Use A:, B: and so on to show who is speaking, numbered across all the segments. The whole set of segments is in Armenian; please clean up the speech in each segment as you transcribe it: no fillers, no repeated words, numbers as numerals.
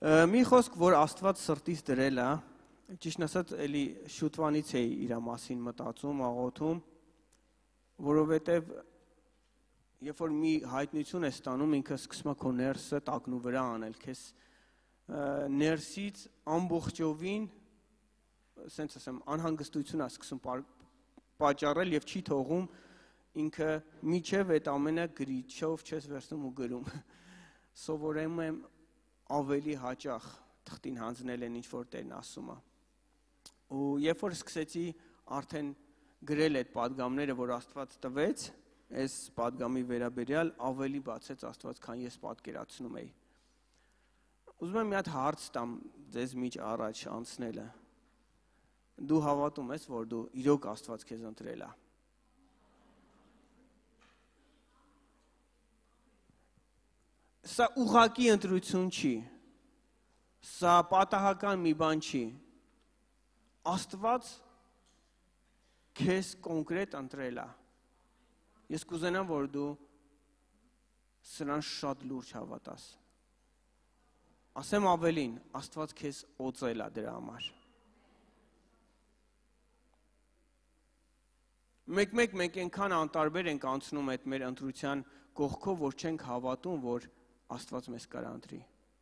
A: Մի խոսք, որ Աստված սրտից դրել է, ճիշտն ասած, էլի շուտվանից էի իր մասին մտածում, աղոթում, որովհետև երբ որ մի հայտնություն ես ստանում, ինքը սկսում է քո ներսը տակնու վրա անել, քեզ ներսից ամբողջովին, ասենց ասեմ, անհանգստություն է սկսում պատճառել եւ չի թողում ինքը միջև այդ ամենը գրիչով չես վերցնում ու գրում։ Սովորեմ եմ ավելի հաճախ թղթին հանձնել են ինչ որ Տերն ասում է։ Ու երբ որ սկսեցի արդեն գրել այդ պատգամները, որ Աստված տվեց, այս պատգամի վերաբերյալ ավելի բացեց Աստված, քան ես պատկերացնում էի։ Ուզում եմ մի հատ հարց տամ ձեզ միջ առաջ անցնելը։ Դու հավատում ես, որ դու իրոք Աստված քեզ ընտրել է։ Սա ուղղակի ընտրություն չի, սա պատահական մի բան չի, Աստված քեզ կոնկրետ ընտրել է, ես կուզենամ, որ դու սրան շատ լուրջ հավատաս, ասեմ ավելին, Աստված քեզ օծել է դրա համար, մեկ մենք ենքան անտարբեր ենք անցնում այդ մեր ընտրության կողքով, որ չենք հավատում, որ Աստված մեզ կարա ընտրի։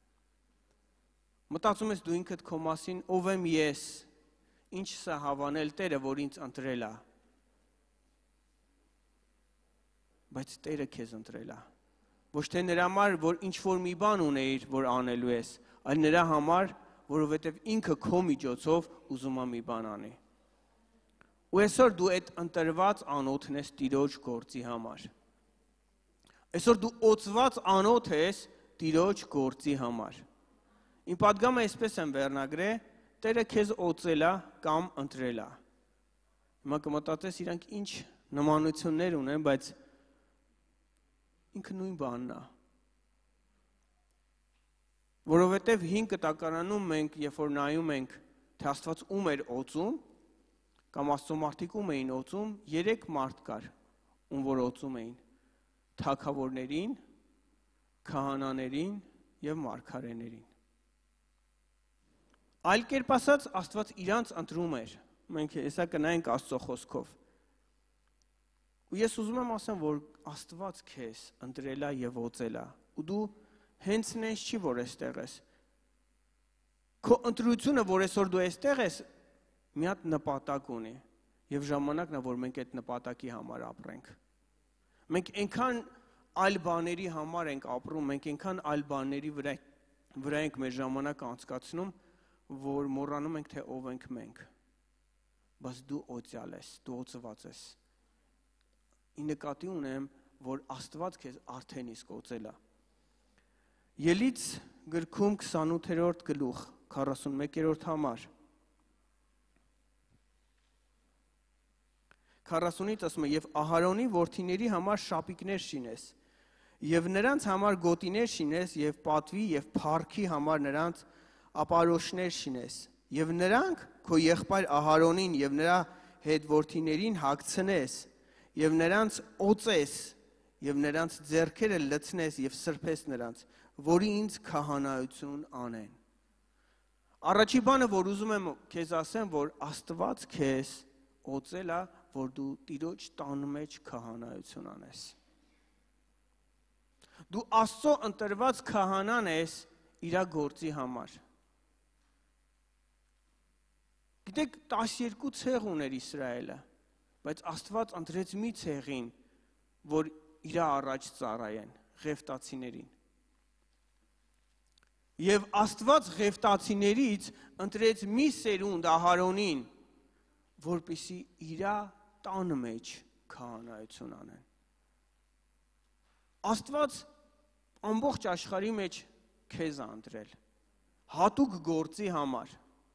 A: Մտածում ես դու ինքդ քո մասին, ով եմ ես, ինչ սա հավանել Տերը, որ ինձ ընտրել է։ Բայց Տերը քեզ ընտրել է։ Ոչ թե նրա համար, որ ինչ որ մի բան ունեիր, որ անելու ես, այլ նրա համար, որովհետև ինքը քո միջոցով ուզում է մի բան անի։ Ու այսօր դու այդ ընտրված անոթն ես Տիրոջ գործի համար։ Այսօր դու օծված անոթ ես Տիրոջ գործի համար։ Իմ պատգամը այսպես եմ վերնագրել, Տերը քեզ օծել է կամ ընտրել է։ Հիմա կմտածես իրանք ինչ նմանություններ ունեն, բայց ինքը նույն բանն է։ Որովհետև 5 կտակարանում մենք, երբ որ նայում ենք, թե Աստված ում էր օծում, կամ Աստծո մարդիկ ում էին օծում, 3 մարդ կար, ում որ օծում էին. թագավորներին, քահանաներին եւ մարգարեներին։ Այլ կերպ ասած, Աստված իրանց ընտրում էր։ Մենք հեսա կնայենք Աստծո խոսքով։ Ու ես ուզում եմ ասեմ, որ Աստված քեզ ընտրել է եւ օծել է, ու դու հենց նենց չի, որ այստեղ ես։ Քո ընտրությունը, որ այսօր դու այստեղ ես, մի հատ նպատակ ունի, եւ ժամանակն է, որ մենք այդ նպատակի համար ապրենք։ Մենք այնքան այլ բաների համար ենք ապրում, մենք այնքան այլ բաների վրա ենք մեր ժամանակը անցկացնում, որ մոռանում ենք, թե ով ենք մենք։ Բայց դու օծյալ ես, դու օծված ես։ Ի նկատի ունեմ, որ Աստված քեզ արդեն իսկ օծել է։ Ելից գրքում 28-րդ գլուխ, 41-րդ համար։ 40-ից ասում է, եւ Ահարոնի որդիների համար շապիկներ շինես, եւ նրանց համար գոտիներ շինես, եւ պատվի եւ փառքի համար նրանց ապարոշներ շինես, եւ նրանք քո եղբայր Ահարոնին եւ նրա հետ որդիներին հագցնես, եւ նրանց օծես, եւ նրանց ձեռքերը լցնես եւ սրբես նրանց, որի ինձ քահանայություն անեն։ Առաջի բանը, որ ուզում եմ քեզ ասեմ, որ Աստված քեզ օծել է, որ դու Տիրոջ տան մեջ քահանայություն անես։ Դու Աստծո ընտրված քահանան ես իր գործի համար։ Գիտեք, 12 ցեղ ուներ Իսրայելը, բայց Աստված ընտրեց մի ցեղին, որ իր առաջ ծառայեն, Ղևտացիներին։ Եվ Աստված Ղևտացիներից ընտրեց մի սերունդ Ահարոնին, որպեսզի իր տան մեջ քահանայություն անեն։ Աստված ամբողջ աշխարհի մեջ քեզ է ընտրել, հատուկ գործի համար։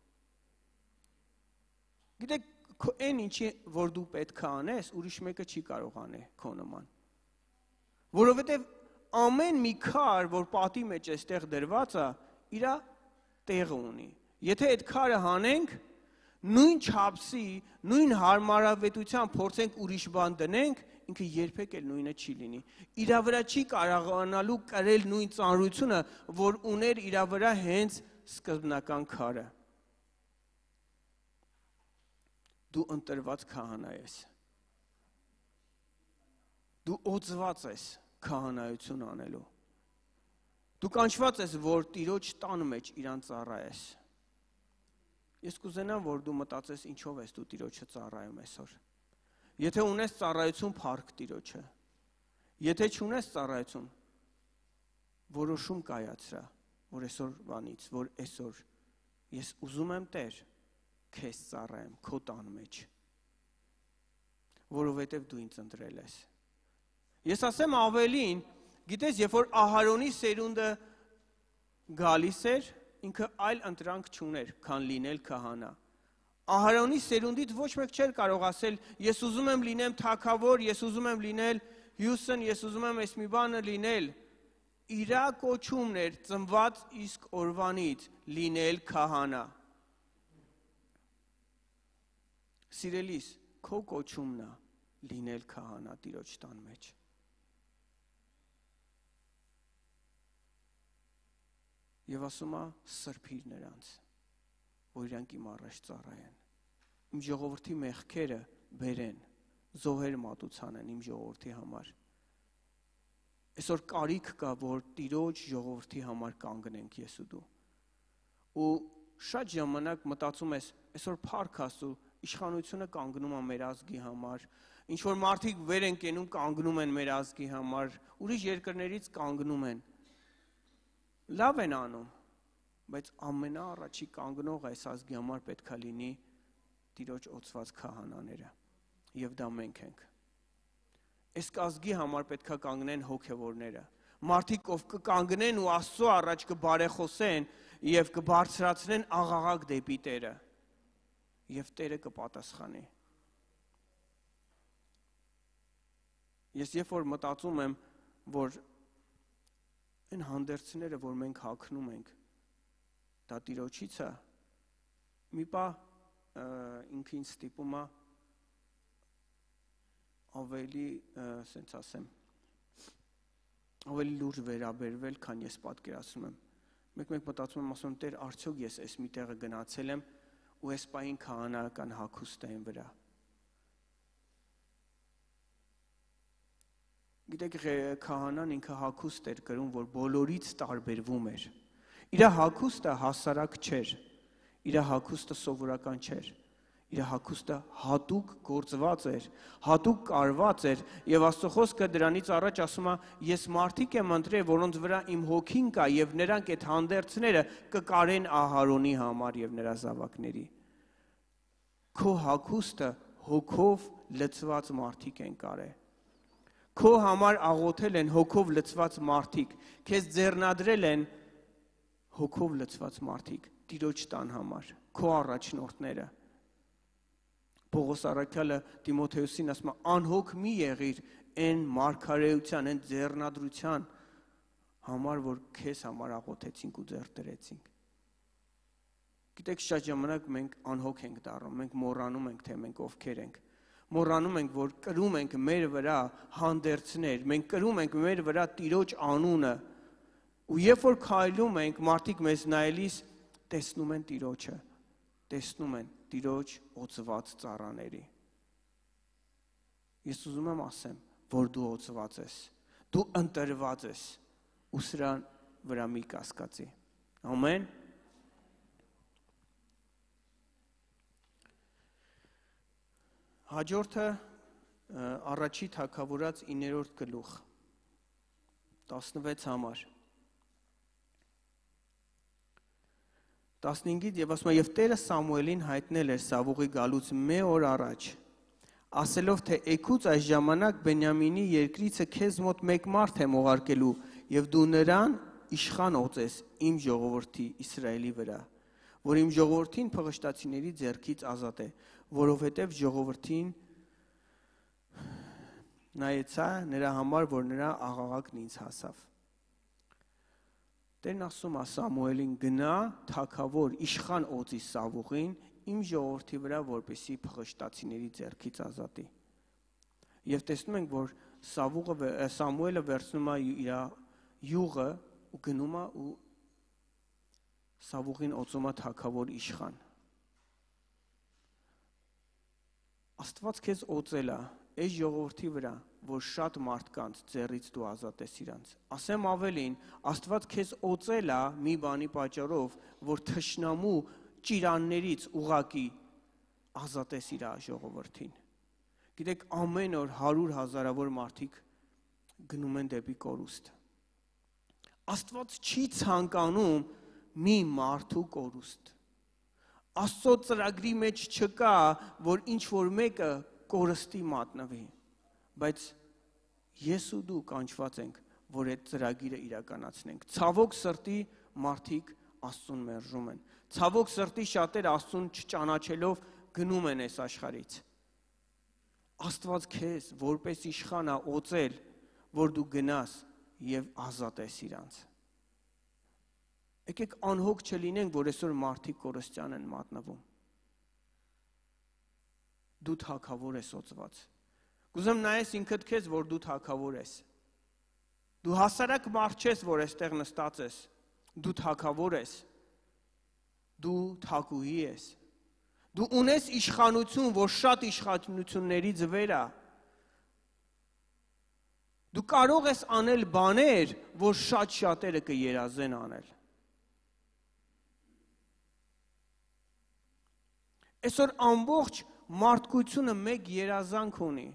A: Գիտեք, այն ինչի, որ դու պետք է անես, ուրիշ մեկը չի կարող անել քո նման։ Որովհետև ամեն մի քար, որ պատի մեջ այստեղ դրված է, իր տեղը ունի։ Եթե այդ քարը հանենք, նույն չափսի, նույն հարմարավետությամբ փորձենք ուրիշ բան դնենք, ինքը երբեք էլ նույնը չի լինի։ Իր վրա չի կարողանալու կրել նույն ծանրությունը, որ ուներ իր վրա հենց սկզբնական քարը։ Դու ընտրված քահանա ես։ Դու օծված ես քահանայություն անելու։ Դու կանչված ես, որ Տիրոջ տան մեջ իրան ծառայես։ Ես կուզենամ, որ դու մտածես ինչով ես դու Տիրոջը ծառայում այսօր։ Եթե ունես ծառայություն, փառք Տիրոջը։ Եթե չունես ծառայություն, որոշում կայացրա, որ այսօրվանից, որ այսօր ես ուզում եմ Տեր, քեզ ծառայեմ քո տան մեջ, որովհետև դու ինձ ընտրել ես։ Ես ասեմ ավելին, գիտես, երբ որ Ահարոնի սերունդը գալիս էր, ինքը այլ ընտրանք չուներ, քան լինել քահանա։ Ահարոնի սերունդից ոչ մեկ չէր կարող ասել, ես ուզում եմ լինեմ թագավոր, ես ուզում եմ լինել Հյուսն, ես ուզում եմ այս մի բանը լինել։ Իրա կոչումն էր ծնված իսկ օրվանից լինել քահանա։ Սիրելիս, քո կոչումն է լինել քահանա Տիրոջ տան մեջ։ Եվ ասում է սրբիր նրանց, որ իրանք իմ առաջ ծառայեն, իմ ժողովրդի մեղքերը բերեն, զոհեր մատուցանեն իմ ժողովրդի համար։ Այսօր կարիք կա, որ Տիրոջ ժողովրդի համար կանգնենք ես ու դու։ Ու շատ ժամանակ մտածում ես, այսօր փառք Աստծո, իշխանությունը կանգնում է մեր ազգի համար, ինչ որ մարդիկ վեր են կենում կանգնում են մեր ազգի համար, ուրիշ երկրներից կանգնում են։ Լավ են անում, բայց ամենաառաջի կանգնող այս ազգի համար պետք է լինի Տիրոջ օծված քահանաները, եւ դա մենք ենք։ Այս ազգի համար պետք է կանգնեն հոգևորները, մարդիկ ով կկանգնեն ու Աստծո առաջ կբարեխոսեն եւ կբարձրացնեն աղաղակ դեպի Տերը, եւ Տերը կպատասխանի։ Ես երբ որ մտածում եմ, որ այն հանդերձները, որ մենք հագնում ենք, դա Տիրոջից է, մի պահ ինքը ինձ ստիպում է ավելի, ասենց ասեմ, ավելի լուրջ վերաբերվել, քան ես պատկերացնում եմ։ Մեկ մտածում եմ, ասում եմ, Տեր, արդյոք ես այս մի տեղը գնացել եմ ու այս պահին քահանայական հագուստ եմ վրա։ Գիտեք, քահանան ինքը հագուստ էր կրում, որ բոլորից տարբերվում էր։ Իր հագուստը հասարակ չէր, իր հագուստը սովորական չէր, իր հագուստը հատուկ գործված էր, հատուկ կարված էր, եւ Աստծո խոսքը դրանից առաջ ասում է, ես մարդիկ եմ ընտրել, որոնց վրա իմ հոգին կա, եւ նրանք այդ հանդերձները կկարեն Ահարոնի համար եւ նրա զավակների։ Քո հագուստը հոգով լցված մարդիկ են կարել։ Քո համար աղոթել են հոգով լցված մարդիկ, քեզ ձեռնադրել են հոգով լցված մարդիկ, Տիրոջ տան համար, քո առաջնորդները։ Պողոս առաքյալը Տիմոթեոսին ասում է, անհոգ մի եղիր այն մարգարեության, այն ձեռնադրության համար, որ քեզ համար աղոթեցինք ու ձեռք դրեցինք։ Գիտեք, շատ ժամանակ մենք անհոգ ենք դառնում, մենք մոռանում ենք, թե մենք ովքեր ենք։ Մոռանում ենք, որ կրում ենք մեր վրա հանդերձներ, մենք կրում ենք մեր վրա Տիրոջ անունը, ու երբ որ քայլում ենք, մարդիկ մեզ նայելիս տեսնում են Տիրոջը, տեսնում են Տիրոջ օծված ծառաների։ Ես ուզում եմ ասեմ, որ դու օծված ես, դու ընտրված ես, ու սրան վրա մի կասկածի։ Ամեն։ Հաջորդը առաջի թագավորաց 9-րդ գլուխ 16 համար 15-ից եւ ասում է եւ Տերը Սամուելին հայտնել էր Սավուղի գալուց մի օր առաջ ասելով թե եկուց այս ժամանակ Բենյամինի երկրիցը քեզ մոտ մեկ մարդ եմ ուղարկելու եւ դու նրան իշխան օծես իմ ժողովրդի Իսրայելի վրա որ իմ ժողովրդին փղշտացիների ձեռքից ազատ է որովհետև ժողովրդին նայեցա նրա համար, որ նրա աղաղակն ինձ հասավ։ Տերն ասում է Սամուելին գնա թագավոր իշխան օծի Սավուղին իմ ժողովրդի վրա, որպեսզի փղշտացիների ձեռքից ազատի։ Եվ տեսնում ենք, որ Սամուելը վերցնում է իր յուղը ու գնում է ու Սավուղին օծում է թագավոր իշխան։ Աստված քեզ օծել է այս ժողովրդի վրա, որ շատ մարդկանց ձեռից դու ազատես իրանց։ Ասեմ ավելին, Աստված քեզ օծել է մի բանի պատճառով, որ թշնամու ճիրաններից ուղակի ազատես իր ժողովրդին։ Գիտեք, ամեն օր 100,000-ավոր մարդիկ գնում են դեպի կորուստ։ Աստված չի ցանկանում մի մարդու կորուստ։ Աստծո ծրագրի մեջ չկա, որ ինչ-որ մեկը կորստի մատնվի, բայց ես ու դու կանչված ենք, որ այդ ծրագիրը իրականացնենք։ Ցավոք սրտի մարդիկ Աստծուն մերժում են։ Ցավոք սրտի շատերը Աստծուն չճանաչելով գնում են այս աշխարհից։ Աստված քեզ որպես իշխան է օծել, որ դու գնաս եւ ազատես իրանց։ Եկեք անհոգ չլինենք, որ այսօր մարդիկ կորստյան են մատնվում։ Դու թագավոր ես օծված։ Կուզեմ նայես ինքդ քեզ, որ դու թագավոր ես։ Դու հասարակ մարդ չես, որ այստեղ նստած ես։ Դու թագավոր ես։ Դու թագուհի ես։ Դու ունես իշխանություն, որ շատ իշխանություններից վեր է։ Դու կարող ես անել բաներ, որ շատ շատերը կերազեն անել։ Այսօր ամբողջ մարդկությունը մեկ երազանք ունի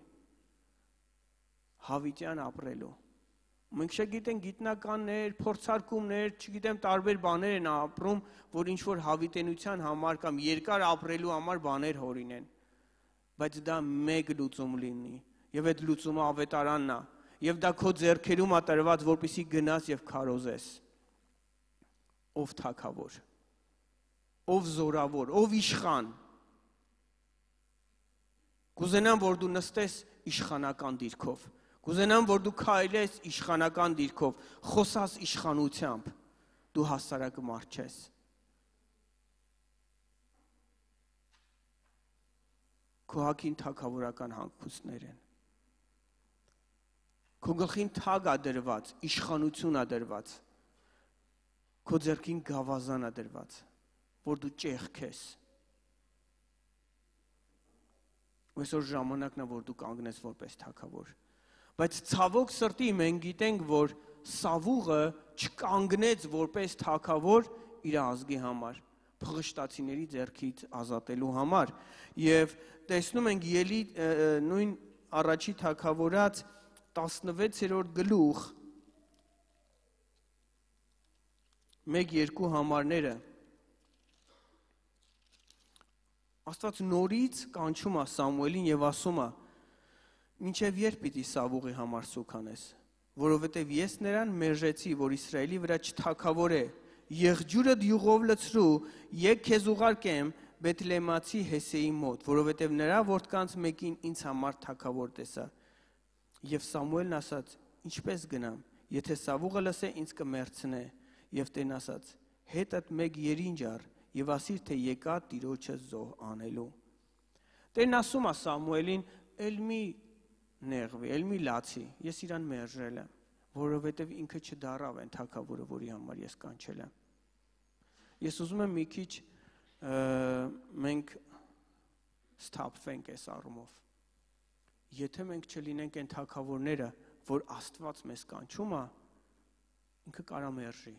A: հավիտյան ապրելու։ Մենք չգիտենք գիտնականներ, փորձարկումներ, չգիտեմ տարբեր բաներ են ապրում, որ ինչ-որ հավիտենության համար կամ երկար ապրելու համար բաներ հորինեն։ Բայց դա մեկ լուծում լինի, եւ այդ լուծումը ավետարանն է, եւ դա քո ձեռքերում է տրված, որպեսզի գնաս եւ քարոզես։ Ով թագավոր, ով զորավոր, ով իշխան։ Կուզենամ, որ դու նստես իշխանական դիրքով, կուզենամ, որ դու քայլես իշխանական դիրքով, խոսաս իշխանությամբ, դու հասարակ մարդ չես։ Քո հագին թագավորական հանգույցներ են։ Քո գլխին թագ է դրված, իշխանություն է դրված, քո ձեռքին գավազան է դրված, որ դու ճեղք ես։ Այսօր ժամանակն է, որ դու կանգնես որպես թագավոր։ Բայց ցավոք սրտի մենք գիտենք, որ Սավուղը չկանգնեց որպես թագավոր իր ազգի համար, փղշտացիների ձեռքից ազատելու համար։ Եվ տեսնում ենք Ելի նույն առաջի թագավորած 16-րդ գլուխ 1-2 համարները Աստված նորից կանչում է Սամուելին եւ ասում է. «Մինչև երբ պիտի Սավուղի համար սուք անես, որովհետև ես նրան մերժեցի, որ Իսրայելի վրա չթագավորե, եղջյուրդ յուղով լցրու, եկ քեզ ուղարկեմ Բեթլեմացի Հեսեի մոտ, որովհետև նրա որդկանց մեկին ինձ համար թագավոր տեսա»։ Եվ Սամուելն ասաց. «Ինչպես գնամ, եթե Սավուղը լսե, ինձ կմեռցնե»։ Եվ Տերն ասաց. «Հետդ մեկ երինջ առ եւ ասիր, թե եկա Տիրոջը զոհ անելու»։ Տերն ասում է Սամուելին. «Էլ մի նեղվի, էլ մի լացի, ես իրան մերժել եմ, որովհետեւ ինքը չդարավ այն թագավորը, որի համար ես կանչել եմ»։ Ես ուզում եմ մի քիչ մենք սթափվենք այս առումով։ Եթե մենք չլինենք այն թագավորները, որ Աստված մեզ կանչում է, ինքը կարա մերժի։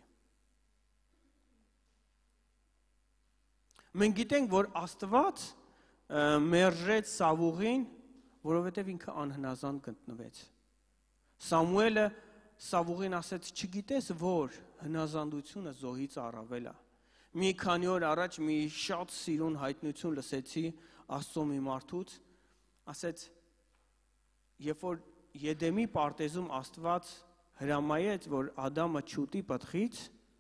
A: Մենք գիտենք, որ Աստված մերժեց Սավուղին, որովհետև ինքը անհնազանդ գտնվեց։ Սամուելը Սավուղին ասեց. «Չգիտես, որ հնազանդությունը զոհից առավել է»։ Մի քանի օր առաջ մի շատ սիրուն հայտնություն լսեցի Աստծո մի մարդուց, ասեց. երբ որ Եդեմի պարտեզում Աստված հրամայեց, որ Ադամը չուտի պտղից,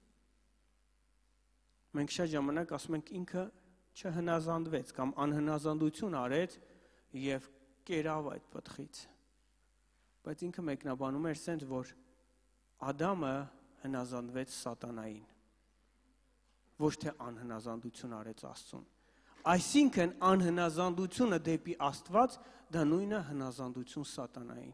A: մենք շատ ժամանակ ասում ենք ինքը չհնազանդվեց կամ անհնազանդություն արեց եւ կերավ այդ պտղից։ Բայց ինքը մեկնաբանում էր ասենց, որ Ադամը հնազանդվեց սատանային, ոչ թե անհնազանդություն արեց Աստծուն։ Այսինքն անհնազանդությունը դեպի Աստված դա նույնը հնազանդություն սատանային։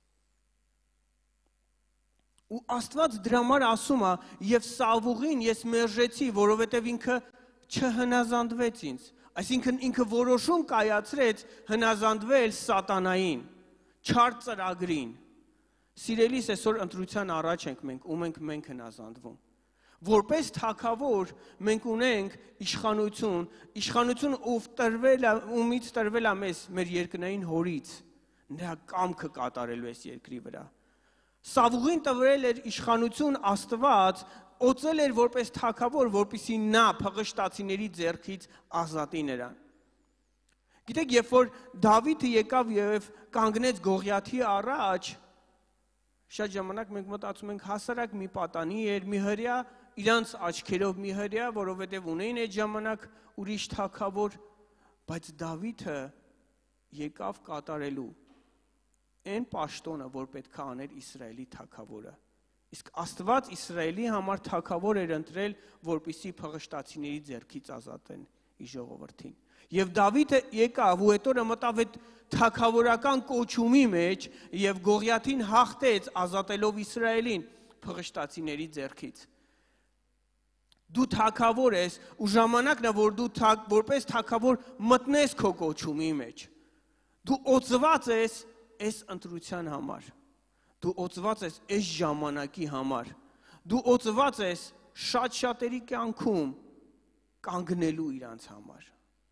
A: Ու Աստված դրա համար ասում է, եւ Սավուղին ես մերժեցի, որովհետեւ ինքը չհնազանդվեց ինձ։ Այսինքն ինքը որոշում կայացրեց հնազանդվել սատանային, չար ծրագրին։ Սիրելիս, այսօր ընտրության առաջ ենք մենք, ում ենք մենք հնազանդվում։ Որպես թագավոր մենք ունենք իշխանություն ումից տրվել է մեզ մեր երկնային հորից, նրա կամքը կատարելու այս երկրի վրա։ Սավուղին տվել էր իշխանություն Աստված, օծել էր որպես թագավոր, որպեսզի նա փղշտացիների ձեռքից ազատի նրան։ Գիտեք, երբ որ Դավիթը եկավ եւ կանգնեց Գողիաթի առաջ, շատ ժամանակ մենք մտածում ենք հասարակ մի պատանի էր, մի հրյա իրանց աչքերով մի հրյա, որովհետև ունեին այդ ժամանակ ուրիշ թագավոր, բայց Դավիթը եկավ կատարելու այն պաշտոնը, որ պետք է աներ Իսրայելի թագավորը։ Իսկ Աստված Իսրայելի համար թագավոր էր ընտրել, որպեսզի փղշտացիների ձեռքից ազատեն իր ժողովրդին։ Եվ Դավիթը եկավ ու հետո մտավ այդ թագավորական կոչումի մեջ եւ Գողիաթին հաղթեց, ազատելով Իսրայելին փղշտացիների ձեռքից։ Դու թագավոր ես, ու ժամանակն է, որ դու որպես թագավոր մտնես քո կոչումի մեջ։ Դու օծված ես այս ընտրության համար։ Դու օծված ես այս ժամանակի համար։ Դու օծված ես շատ-շատերի կյանքում կանգնելու իրանց համար։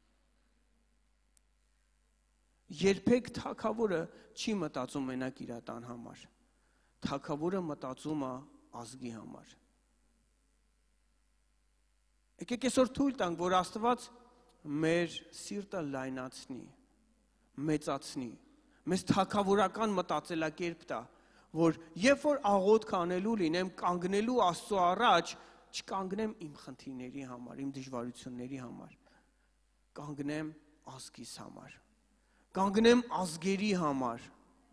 A: Երբեք թագավորը չի մտածում մենակ իր տան համար։ Թագավորը մտածում է ազգի համար։ Եկեք այսօր թույլ տանք, որ Աստված մեր սիրտը լայնացնի, մեծացնի, մեզ թագավորական մտածելակերպ տա, որ երբ որ աղոթք անելու լինեմ, կանգնելու Աստծո առաջ, չկանգնեմ իմ խնդիրների համար, իմ դժվարությունների համար, կանգնեմ ազգիս համար, կանգնեմ ազգերի համար։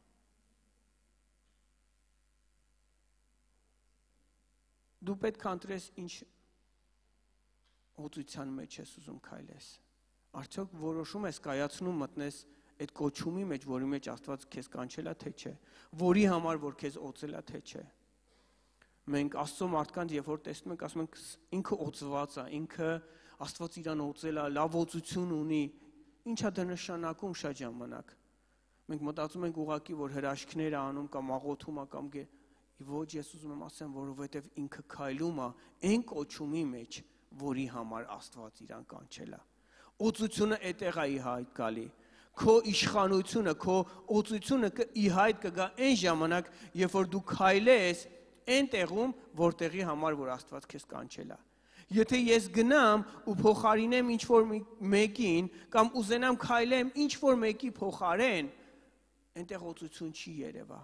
A: Դու պետք է ընտրես ինչ օծության մեջ ես ուզում քայլես։ Արդյոք որոշում ես կայացնում մտնես այդ կոչումի մեջ, որի մեջ Աստված քեզ կանչել է, թե չէ, որի համար որ քեզ օծել է, թե չէ։ Մենք Աստծո մարդկանց երբ որ տեսնում ենք, ասում ենք ինքը օծված է, ինքը Աստված իրան օծել է, լավ օծություն ունի, ի՞նչ է դա նշանակում շատ ժամանակ։ Մենք մտածում ենք ուղղակի, որ հրաշքներ է անում կամ աղոթում է կամ ոչ, ես ուզում եմ ասեմ, որովհետև ինքը քայլում է այն կոչումի մեջ, որի համար Աստված իրան կանչել է։ Օծությունը այդտեղ է ի հայտ գալի։ Քո իշխանությունը, քո օծությունը ի հայտ կգա այն ժամանակ, երբ որ դու քայլես այն տեղում, որտեղի համար որ Աստված քեզ կանչել է։ Եթե ես գնամ ու փոխարինեմ ինչ-որ մեկին կամ ուզենամ քայլեմ ինչ-որ մեկի փոխարեն, այնտեղ օծություն չի երևա։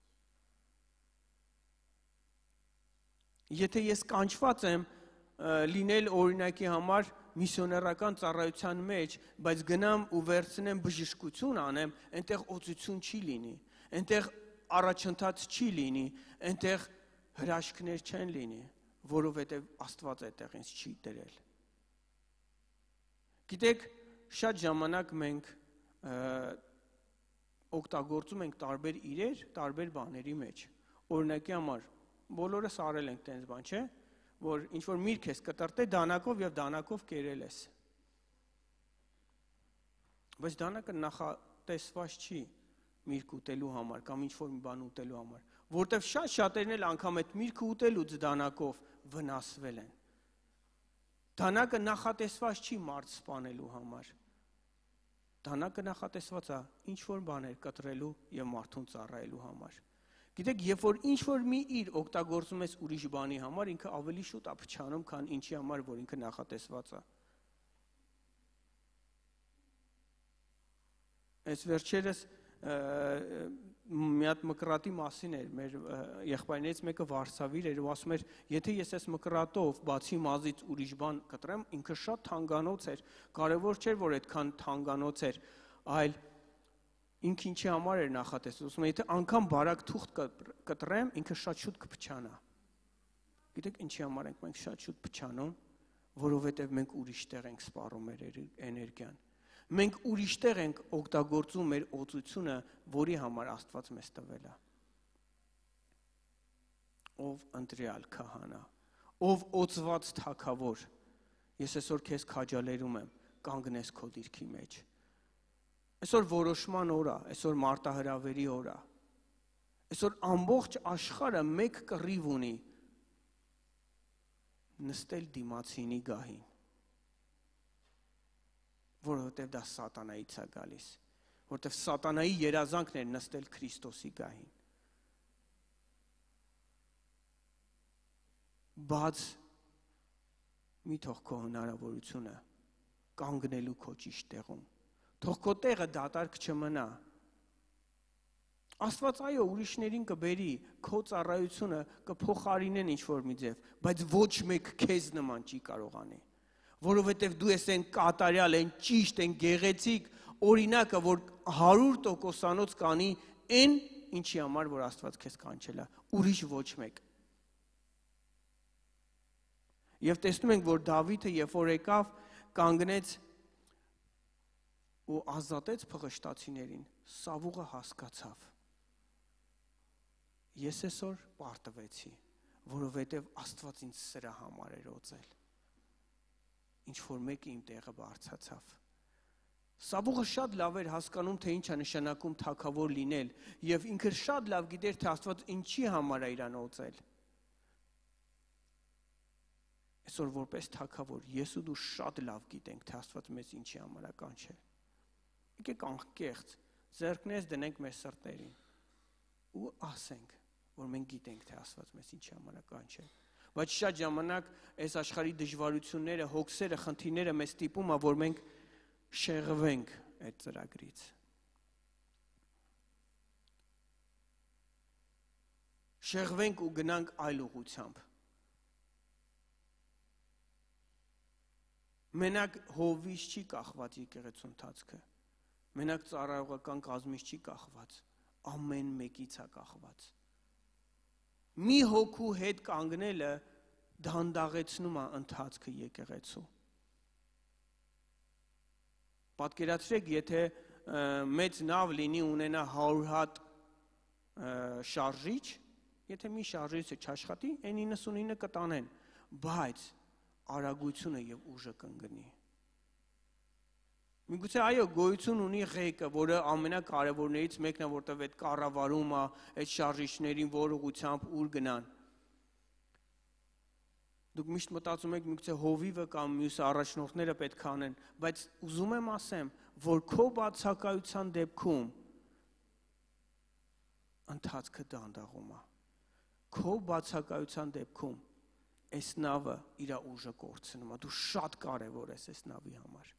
A: Եթե ես կանչված եմ լինել օրինակի համար միսիոներական ծառայության մեջ, բայց գնամ ու վերցնեմ բժշկություն անեմ, այնտեղ օծություն չի լինի, այնտեղ առաջընթաց չի լինի, այնտեղ հրաշքներ չեն լինի, որովհետև Աստված այդտեղ ինձ չի դրել։ Գիտեք, շատ ժամանակ մենք օգտագործում ենք տարբեր իրեր, տարբեր բաների մեջ։ Օրինակի համար բոլորս արել ենք տենց բան, չէ՞, որ ինչ-որ միրգ ես կտրտե դանակով և դանակով կերել ես։ Բայց դանակը նախատեսված չի միրգ ուտելու համար կամ ինչ-որ մի բան ուտելու համար, որտև շատ-շատերն էլ անգամ այդ միրգը ուտելուց դանակով վնասվել են։ Դանակը նախատեսված չի մարդ սպանելու համար։ Դանակը նախատեսված է ինչ-որ բաներ կտրելու և մարդուն ծառայելու համար։ Գիտեք, երբ որ ինչ-որ մի իր օգտագործում ես ուրիշ բանի համար, ինքը ավելի շուտ է փչանում, քան ինչի համար, որ ինքը նախատեսված է։ Այս վերջերս մի հատ մկրատի մասին էր, մեր եղբայրներից մեկը վարսավիր էր ու ասում էր, եթե ես այս մկրատով բացի մազից ուրիշ բան կտրեմ, ինքը շատ թանկանոց էր, կարևոր չէր, որ այդքան թանկանոց էր, այլ ինքը ինչի համար էր նախատեսված, ասում է, եթե անգամ բարակ թուղթ կտրեմ, ինքը շատ շուտ կփչանա։ Գիտեք ինչի համար ենք մենք շատ շուտ փչանում, որովհետև մենք ուրիշտեղ ենք սպառում մեր էներգիան։ Մենք ուրիշտեղ ենք օգտագործում մեր օծությունը, որի համար Աստված մեզ տվել է։ Ով ընտրյալ քահանա, ով օծված թագավոր, ես այսօր քեզ քաջալերում եմ, կանգնես քո դիրքի մեջ։ Այսօր որոշման օր է, այսօր մարտահրավերի օր է։ Այսօր ամբողջ աշխարհը մեկ կռիվ ունի նստել դիմացինի գահին, որովհետև դա սատանայից է գալիս, որովհետև սատանայի երազանքն էր նստել Քրիստոսի գահին։ Բայց մի թող քո հնարավորությունը կանգնելու քո ճիշտ տեղում, թող քո տեղը դատարկ չմնա։ Աստված այո ուրիշներին կբերի, քո ծառայությունը կփոխարինեն ինչ-որ մի ձև, բայց ոչ մեկ քեզ նման չի կարող անի, որովհետև դու ես այն կատարյալ, այն ճիշտ, այն գեղեցիկ օրինակը, որ 100% կանի այն, ինչի համար, որ Աստված քեզ կանչել է, ուրիշ ոչ մեկ։ Եվ տեսնում ենք, որ Դավիթը, երբ որ եկավ, կանգնեց ու ազատեց փղշտացիներին, Սավուղը հասկացավ։ Ես այսօր պարտվեցի, որովհետև Աստված ինձ սրա համար էր օծել։ Ինչ որ մեկը իմ տեղը բարձրացավ։ Սավուղը շատ լավ էր հասկանում, թե ինչ է նշանակում թագավոր լինել, եւ ինքը շատ լավ գիտեր, թե Աստված ինչի համար է իրան օծել։ Այսօր որպես թագավոր, ես ու դու շատ լավ գիտենք, թե Աստված մեզ ինչի համար է կանչել։ Եկեք անկեղծ ձեռքներս դնենք մեր սրտերին ու ասենք, որ մենք գիտենք, թե Աստված մեզ ինչի համար է կանչել։ Բայց շատ ժամանակ այս աշխարհի դժվարությունները, հոգսերը, խնդիրները մեզ ստիպում է, որ մենք շեղվենք այդ ծրագրից։ Շեղվենք ու գնանք այլ ուղղությամբ։ Մենակ հովից չի կախված եկեղեցու ընթացքը։ Մենակ ծառայողական կազմից չի կախված, ամեն մեկից է կախված։ Մի հոգու հետ կանգնելը դանդաղեցնում է ընթացքը եկեղեցու։ Պատկերացրեք, եթե մեծ նավ լինի ունենա 100 հատ շարժիչ, եթե մի շարժիչը չաշխատի, այն 99 կտանեն, բայց արագությունը եւ ուժը կընկնի։ Միգուցե այո, գոյություն ունի ղեկը, որը ամենակարևորներից մեկն է, որտեղ այդ կառավարումը, այդ շարժիչներին որ ուղղությամբ ուր գնան։ Դուք միշտ մտածում եք, միգուցե հովիվը կամ մյուս առաջնորդները պետք է անեն, բայց ուզում եմ ասեմ, որ քո բացակայության դեպքում ընթացքը դանդաղում է։ Քո բացակայության դեպքում այս նավը իր ուժը կորցնում է, դու շատ կարևոր ես այս նավի համար։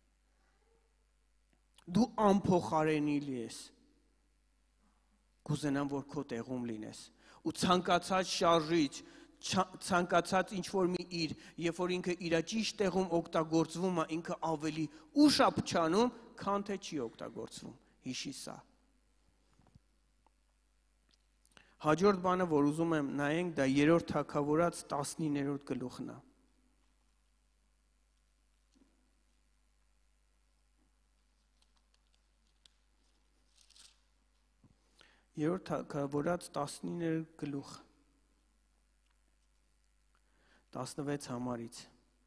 A: Դու անփոխարինելի ես։ Կուզենամ, որ քո տեղում լինես։ Ու ցանկացած շարժիչ, ցանկացած ինչ-որ մի երբ որ ինքը իր ճիշտ տեղում օգտագործվում է, ինքը ավելի ուշ է փչանում, քան թե չի օգտագործվում։ Հիշի սա։ Հաջորդ բանը, որ ուզում եմ նայենք, դա 3-րդ թագավորաց 19-րդ գլուխն է։ 3-րդ թագավորաց 19-րդ գլուխ 16 համարից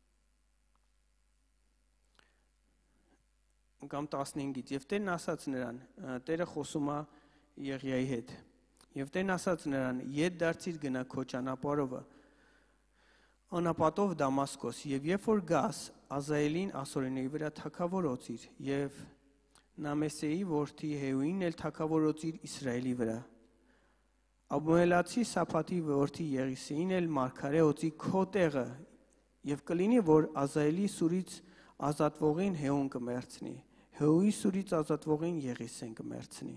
A: կամ 15-ից եւ Տերն ասաց նրան, Տերը խոսում է Եղիայի հետ։ Եվ Տերն ասաց նրան. «Ետ դարձիր գնա քո ճանապարհով անապատով Դամասկոս, եւ երբ որ գաս Ազայելին ասորիների վրա թագավորոցիր եւ Նամեսեի որդի Հեուին էլ թագավորոցիր Իսրայելի վրա։ Աբուելացի Սափաթի որդի Եղիսեին էլ մարգարե օծի քո տեղը եւ կլինի, որ Ազայելի սուրից ազատվողին Հեուն կմերցնի, Հեուի սուրից ազատվողին Եղիսեն կմերցնի»։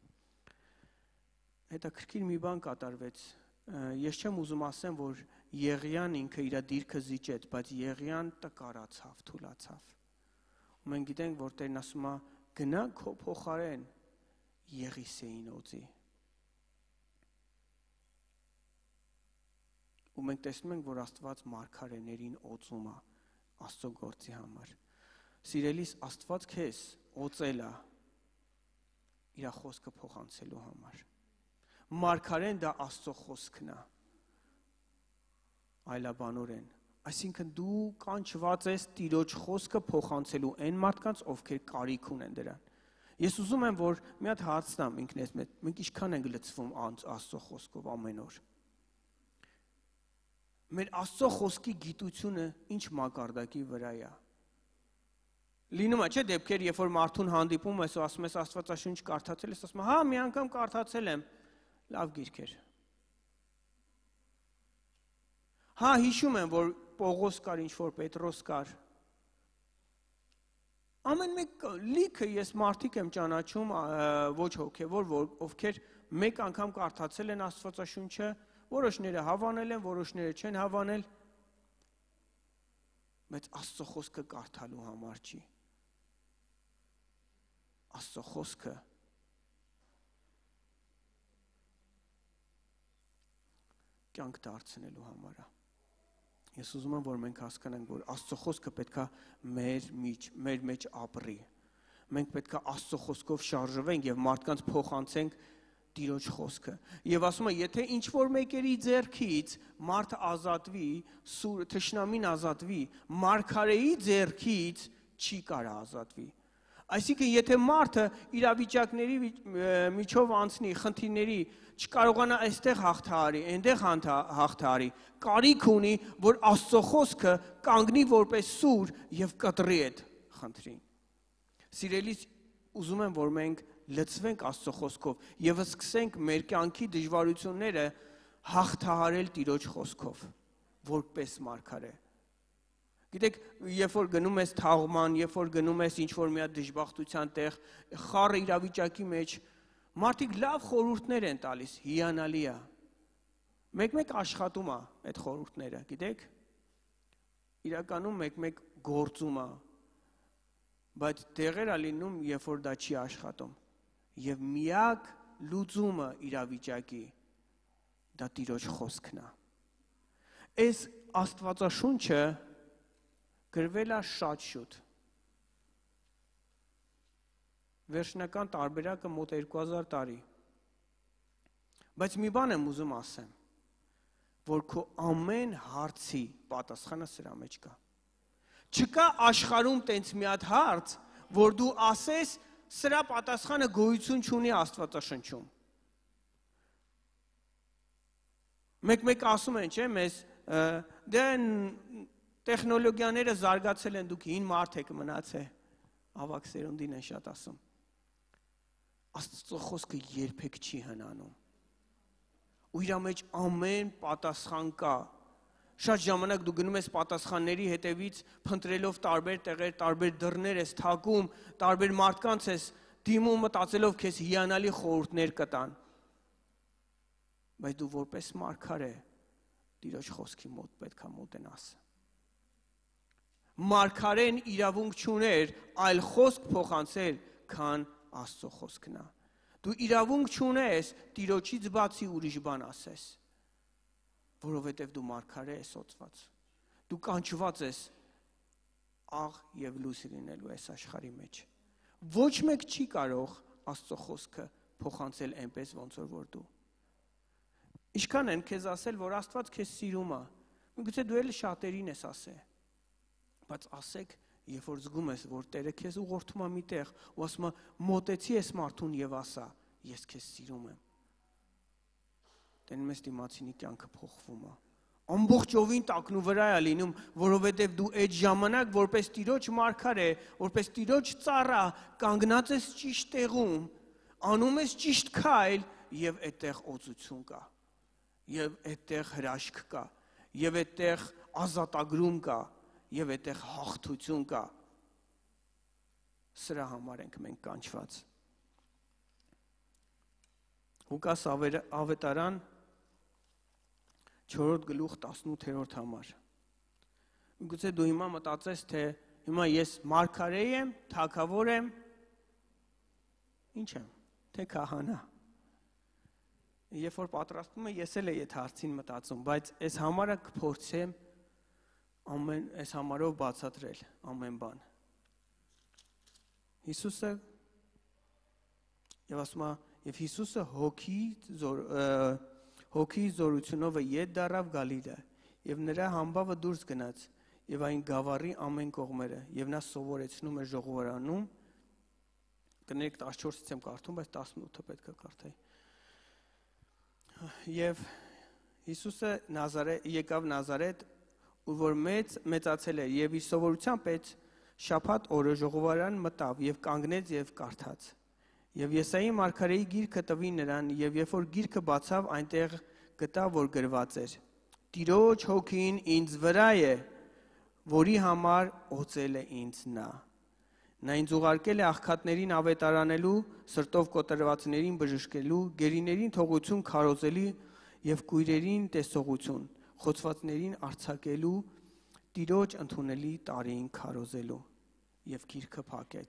A: Հետաքրքիր մի բան կատարվեց։ Ես չեմ ուզում ասեմ, որ Եղիան ինքը իր դիրքը զիջեց, բայց Եղիան տկարացավ, թուլացավ։ Ու մենք գիտենք, որ Տերն ասում է. «Գնա քո փոխարեն Եղիսեին օծի»։ Ու մենք տեսնում ենք, որ Աստված մարգարեներին օծում է Աստծո գործի համար։ Սիրելիս, Աստված քեզ օծել է իր խոսքը փոխանցելու համար։ Մարգարեն դա Աստծո խոսքն է։ Այլաբանորեն, այսինքն դու կանչված ես Տիրոջ խոսքը փոխանցելու այն մարդկանց, ովքեր կարիք ունեն դրան։ Ես ուզում եմ, որ մի հատ հարց տամ ինքնես մեզ, մենք ինչքան ենք լցվում Աստծո խոսքով ամեն օր։ Մեր Աստծո խոսքի գիտությունը ինչ մակարդակի վրա է։ Լինում է, չէ՞, դեպքեր, երբ որ մարդուն հանդիպում ես ու ասում ես Աստվածաշունչ կարդացել ես, ասում ես, հա, մի անգամ կարդացել եմ, լավ գիրք էր։ Հա, հիշում եմ, որ Պողոս կար, ինչ որ Պետրոս կար։ Ամեն մեկ լիքը ես մարդիկ եմ ճանաչում, ոչ հոգևոր, ովքեր մեկ անգամ կարդացել են Աստվածաշունչը, որոշները հավանել են, որոշները չեն հավանել, բայց Աստծո խոսքը կարդալու համար չի։ Աստծո խոսքը կյանք դարձնելու համար է։ Ես ուզում եմ, որ մենք հասկանանք, որ Աստծո խոսքը պետքա մեր մեջ ապրի։ Մենք պետքա Աստծո խոսքով շարժվենք եւ մարդկանց փոխանցենք Տիրոջ խոսքը։ Եվ ասում է, եթե ինչ որ մեկերի ձեռքից մարդը ազատվի, թշնամին ազատվի, մարգարեի ձեռքից չի կարա ազատվի։ Այսինքն, եթե մարդը իրավիճակների միջով անցնի, խնդիրների չկարողանա այստեղ հաղթահարի, այնտեղ հաղթահարի, կարիք ունի, որ Աստծո խոսքը կանգնի որպես սուր եւ կտրի այդ խնդրին։ Սիրելիս, ուզում եմ, որ մենք լցվենք Աստծո խոսքով եւ սկսենք մեր կյանքի դժվարությունները հաղթահարել Տիրոջ խոսքով, որպես մարգարե։ Գիտեք, երբ որ գնում ես թաղման, երբ որ գնում ես ինչ-որ մի հատ դժբախտության տեղ, խառը իրավիճակի մեջ, մարդիկ լավ խորհուրդներ են տալիս, հիանալի է։ Մեկ-մեկ աշխատում է այդ խորհուրդները, գիտեք։ Իրականում մեկ-մեկ գործում է, բայց տեղեր է լինում, երբ որ դա չի աշխատում։ Եվ միակ լուծումը իրավիճակի դա Տիրոջ խոսքն է։ Այս Աստվածաշունչը գրվել է շատ շուտ։ Վերջնական տարբերակը մոտ 2000 տարի։ Բայց մի բան եմ ուզում ասեմ, որ քո ամեն հարցի պատասխանը սրա մեջ կա։ Չկա աշխարհում տենց մի հատ հարց, որ դու ասես, սրա պատասխանը գոյություն չունի Աստվածաշնչում։ Մեկ-մեկ ասում են, չէ՞, մեզ դե տեխնոլոգիաները զարգացել են, դուք հին մարդ եք մնացել, ավակ սերունդին են շատ ասում։ Աստծո խոսքը երբեք չի հնանում։ Ու իր մեջ ամեն պատասխան կա։ Շատ ժամանակ դու գնում ես պատասխանների հետևից, փնտրելով տարբեր տեղեր, տարբեր դռներ ես թակում, տարբեր մարդկանց ես դիմում, մտածելով քեզ հիանալի խորհուրդներ կտան։ Բայց դու որպես մարգարե Տիրոջ խոսքի մոտ պետքա մոտենաս։ Մարգարեն իրավունք չուներ այլ խոսք փոխանցել, քան Աստծո խոսքն է։ Դու իրավունք չունես Տիրոջից բացի ուրիշ բան ասես, որովհետև դու մարգարե ես օծված։ Դու կանչված ես աղ եւ լույս լինելու այս աշխարհի մեջ։ Ոչ մեկ չի կարող Աստծո խոսքը փոխանցել այնպես, ոնց որ դու։ Ինչքան են քեզ ասել, որ Աստված քեզ սիրում է։ Միգուցե դու էլ շատերին ես ասել։ Բայց ասեք, երբ որ զգում ես, որ Տերը քեզ ուղղորդում է մի տեղ, ու ասում է, մոտեցի ես մարդուն եւ ասա, ես քեզ սիրում եմ։ Տեն մեզ դիմացինի կյանքը փոխվում է։ Ամբողջովին տակնու վրա է լինում, որովհետև դու այդ ժամանակ որպես Տիրոջ մարգարե, որպես Տիրոջ ծառա, կանգնած ես ճիշտ տեղում, անում ես ճիշտ քայլ եւ այդտեղ օծություն կա։ Եվ այդտեղ հրաշք կա, եւ այդտեղ ազատագրում կա, եւ այդտեղ հաղթություն կա։ Սրա համար ենք մենք կանչված։ Ղուկաս ավետարան 4 գլուխ 18-րդ համար։ Գուցե դու հիմա մտածես, թե հիմա ես մարգարե եմ, թագավոր եմ, ինչ եմ, թե քահանա։ Երբ որ պատրաստվում եմ, ես էլ այդ հարցին մտածում, բայց այս համարը կփորձեմ ամեն այս համարով բացատրել ամեն բան։ Հիսուսը եւ ասում է, եւ Հիսուսը հոգի զորությունով ետ դարավ Գալիլա, եւ նրա համբավը դուրս գնաց, եւ այն գավառի ամեն կողմերը, եւ նա սովորեցնում է ժողովարանում, կներեք 14-ից եմ կարդում, բայց 18-ը պետք է կարդայի։ Եվ Հիսուսը եկավ Նազարեթ, ու որ մեծացել էր, եւ իր սովորության պես շաբաթ օրը ժողովարան մտավ եւ կանգնեց եւ կարդաց։ Եվ Եսայի մարգարեի գիրքը տվի նրան, եւ երբ որ գիրքը բացավ, այնտեղ գտավ, որ գրված էր. Տիրոջ հոգին ինձ վրա է, որի համար օծել է ինձ նա։ Նա ինձ ուղարկել է աղքատներին ավետարանելու, սրտով կոտրվածներին բժշկելու, գերիներին թողություն քարոզելի եւ կույրերին տեսողություն, խոցվածներին արձակելու, Տիրոջ ընդունելի տարին քարոզելու, եւ գիրքը փակեց։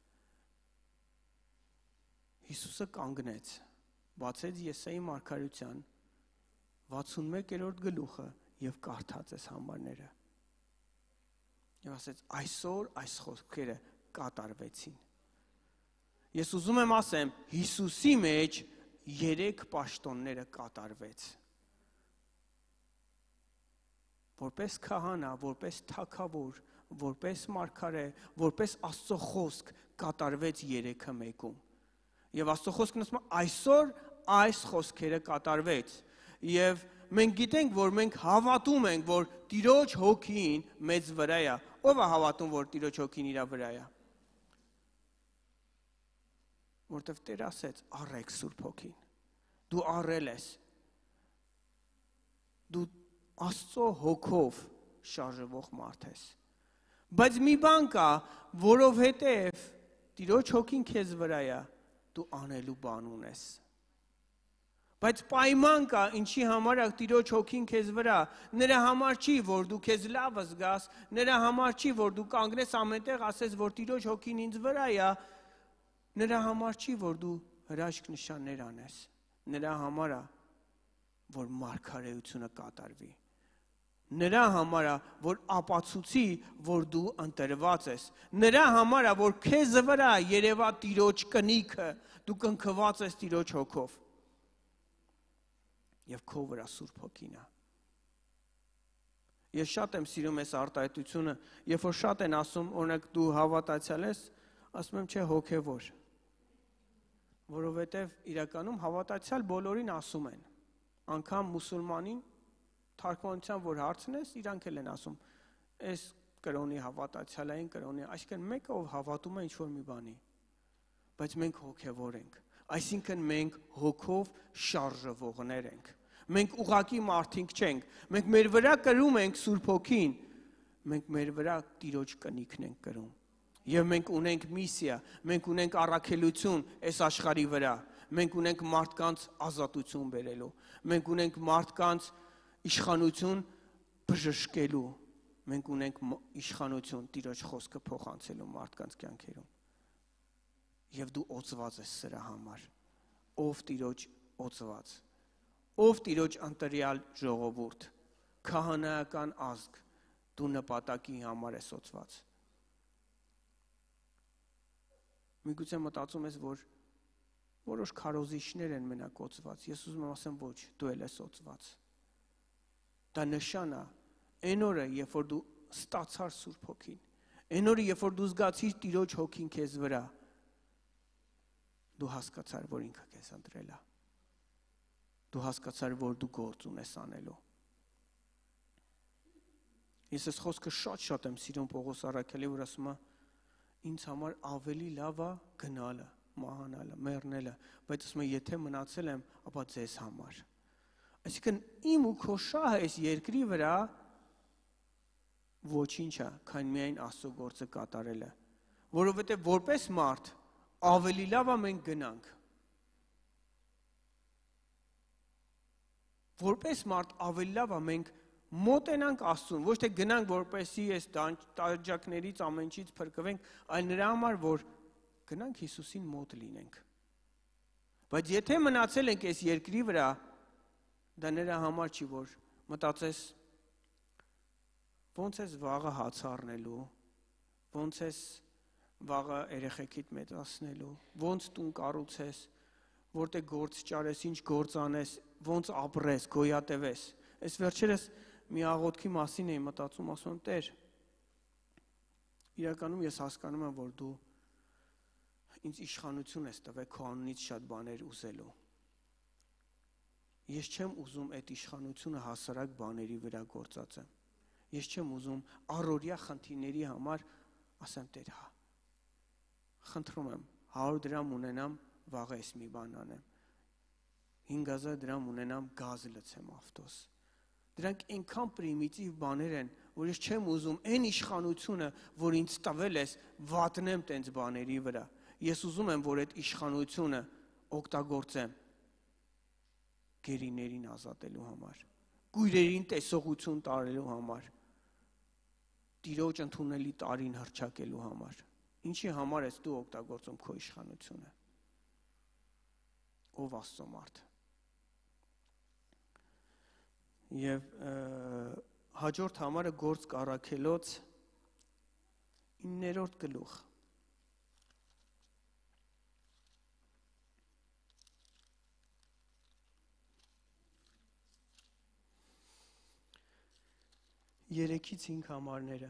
A: Հիսուսը կանգնեց, բացեց Եսայի մարգարեության 61-րդ գլուխը եւ կարդաց այս համարները։ Եվ ասեց, այսօր այս խոսքերը կատարվեցին։ Ես ուզում եմ ասեմ, Հիսուսի մեջ 3 պաշտոնները կատարվեց։ Որպես քահանա, որպես թագավոր, որպես մարգարե, որպես Աստծո խոսք կատարվեց 3-ը մեկում։ Եվ Աստծո խոսքն ասում է, այսօր այս խոսքերը կատարվեց։ Եվ մենք գիտենք, որ մենք հավատում ենք, որ Տիրոջ հոգին մեզ վրա է։ Ո՞վ է հավատում, որ Տիրոջ հոգին իր վրա է։ Որտեվ Տեր ասեց, առեք Սուրբ հոգին։ Դու առել ես։ Դու Աստծո հոգով շարժվող մարդ ես։ Բայց մի բան կա, որովհետև Տիրոջ հոգին քեզ վրա է, դու անելու բան ունես։ Բայց պայման կա, ինչի համար է Տիրոջ հոգին քեզ վրա, նրա համար չի, որ դու քեզ լավ զգաս, նրա համար չի, որ դու կանգնես ամենտեղ ասես, որ Տիրոջ հոգին ինձ վրա է, նրա համար չի, որ դու հրաշք նշաններ անես, նրա համար է, որ մարգարեությունը կատարվի։ Նրա համար է, որ ապացուցի, որ դու ընտրված ես։ Նրա համար է, որ քեզ վրա երևա Տիրոջ կնիքը, դու կնքված ես Տիրոջ հոգով։ Եվ քո վրա Սուրբ հոգին է։ Ես շատ եմ սիրում այս արտահայտությունը, երբ որ շատ են ասում, օրինակ դու հավատացյալ ես, ասում եմ, չէ, հոգևոր։ Որովհետև իրականում հավատացյալ բոլորին ասում են։ Անգամ մուսուլմանին թարգմանության որ հարցնես, իրանք էլ են ասում, այս կրոնի հավատացյալային կրոնի, այսինքն մեկը ով հավատում է ինչ-որ մի բանի, բայց մենք հոգևոր ենք, այսինքն մենք հոգով շարժվողներ ենք, մենք ուղղակի մարդիկ չենք, մենք մեր վրա կրում ենք Սուրբ հոգին, մենք մեր վրա Տիրոջ կնիքն ենք կրում, եւ մենք ունենք միսիա, մենք ունենք առաքելություն այս աշխարհի վրա, մենք ունենք մարդկանց ազատություն բերելու, մենք ունենք մարդկանց իշխանություն բժշկելու, մենք ունենք իշխանություն Տիրոջ խոսքը փոխանցելու մարդկանց կյանքերում։ Եվ դու օծված ես սրա համար, ով Տիրոջ օծված, ով Տիրոջ ընտրյալ ժողովուրդ, քահանայական ազգ, դու նպատակի համար ես օծված։ Միգուցե մտածում ես, որ որոշ քարոզիչներ են մենակ օծված, ես ուզում եմ ասեմ ոչ, դու էլ ես օծված։ Դա նշան է, այն օրը, երբ որ դու ստացար Սուրբ հոգին, այն օրը, երբ որ դու զգացիր Տիրոջ հոգին քեզ վրա, դու հասկացար, որ ինքը քեզ ընտրել է։ Դու հասկացար, որ դու գործ ունես անելու։ Ես այս խոսքը շատ եմ սիրում Պողոս առաքյալի, որ ասում է, ինձ համար ավելի լավ է գնալը, մահանալը, մեռնելը, բայց ասում է, եթե մնացել եմ, ապա ձեզ համար։ Այսինքն իմ ու քո շահը այս երկրի վրա ոչինչ է, քան միայն Աստծո գործը կատարելը, որովհետև որպես մարդ ավելի լավ է մենք գնանք։ Որպես մարդ ավելի լավ է մենք մոտենանք Աստծուն, ոչ թե գնանք որպեսի այս տաճակներից ամենից փրկվենք, այլ նրա համար, որ գնանք Հիսուսին մոտ լինենք։ Բայց եթե մնացել ենք այս երկրի վրա, դա նրա համար չի, որ մտածես, Ոնց ես վաղը հաց առնելու, ոնց ես վաղը երեխեքիդ մեծացնելու, ոնց տուն կառուցես, որտեղ գործ ճարես, ինչ գործ անես, ոնց ապրես, գոյատևես։ Այս վերջերս մի աղոթքի մասին էի մտածում, ասում եմ, Տեր, իրականում ես հասկանում եմ, որ դու ինձ իշխանություն ես տվել քո անունից շատ բաներ ուզելու։ Ես չեմ ուզում այդ իշխանությունը հասարակ բաների վրա գործածեմ։ Ես չեմ ուզում առօրյա խնդիրների համար ասեմ, Տեր, հա, խնդրում եմ, 100 դրամ ունենամ, վաղը ես մի բան անեմ, 5000 դրամ ունենամ, գազ լցեմ ավտոս։ Դրանք այնքան պրիմիտիվ բաներ են, որ ես չեմ ուզում այն իշխանությունը, որ ինձ տվել ես, վատնեմ տենց բաների վրա։ Ես ուզում եմ, որ այդ իշխանությունը օգտագործեմ գերիներին ազատելու համար, կույրերին տեսողություն տարելու համար, Տիրոջ ընդունելի տարին հռչակելու համար։ Ինչի համար ես դու օգտագործում քո իշխանությունը։ Ով Աստծո մարդ։ Եվ հաջորդ համարը գործ կառաքելոց 9-րդ գլուխ։ Երեքից 5 համարները։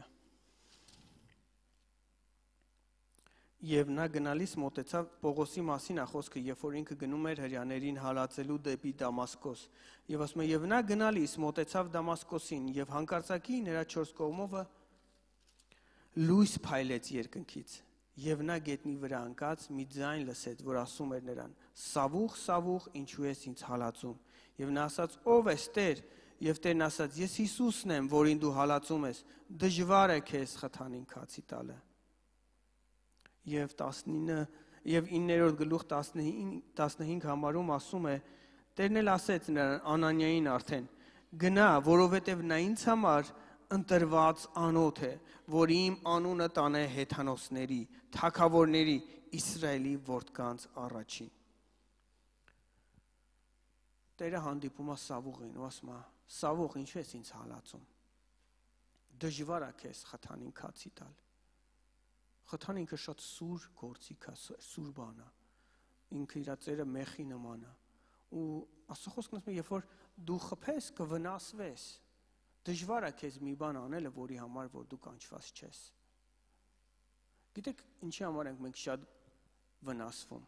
A: Եվ նա գնալիս մոտեցավ Պողոսի մասին խոսքը, երբ որ ինքը գնում էր հրեաներին հալածելու դեպի Դամասկոս։ Եվ ասում է, եւ նա գնալիս մոտեցավ Դամասկոսին, եւ հանկարծակի նրա 4 կողմովը լույս փայլեց երկնքից, եւ նա գետնի վրա ընկած մի ձայն լսեց, որ ասում էր նրան. «Սավուխ, Սավուխ, ինչու ես ինձ հալածում»։ Եվ նա ասաց. «Ով ես, Տեր»։ Եվ Տերն ասաց. «Ես Հիսուսն եմ, որին դու հալածում ես, դժվար է քեզ խթանին քացի տալը»։ Եվ 9-րդ գլուխ 15 համարում ասում է. Տերն էլ ասեց նրան Անանիային արդեն. «Գնա, որովհետև նա ինձ համար ընտրված անոթ է, որ իմ անունը տանե հեթանոսների, թագավորների, Իսրայելի որդկանց առաջին»։ Տերը հանդիպում է Սավուղին ու ասում է. «Սավուղ, ինչու ես ինձ հալածում։ Դժվար է քեզ խթանին քացի տալ»։ Խթան ինքը շատ սուր գործիք է, սուր բան է։ Ինքը իր ծերը մեխի նման է։ Ու Աստծո խոսքն ասում է, երբ որ դու խփես, կվնասվես։ Դժվար է քեզ մի բան անելը, որի համար որ դու կանչված չես։ Գիտեք, ինչի համար ենք մենք շատ վնասվում։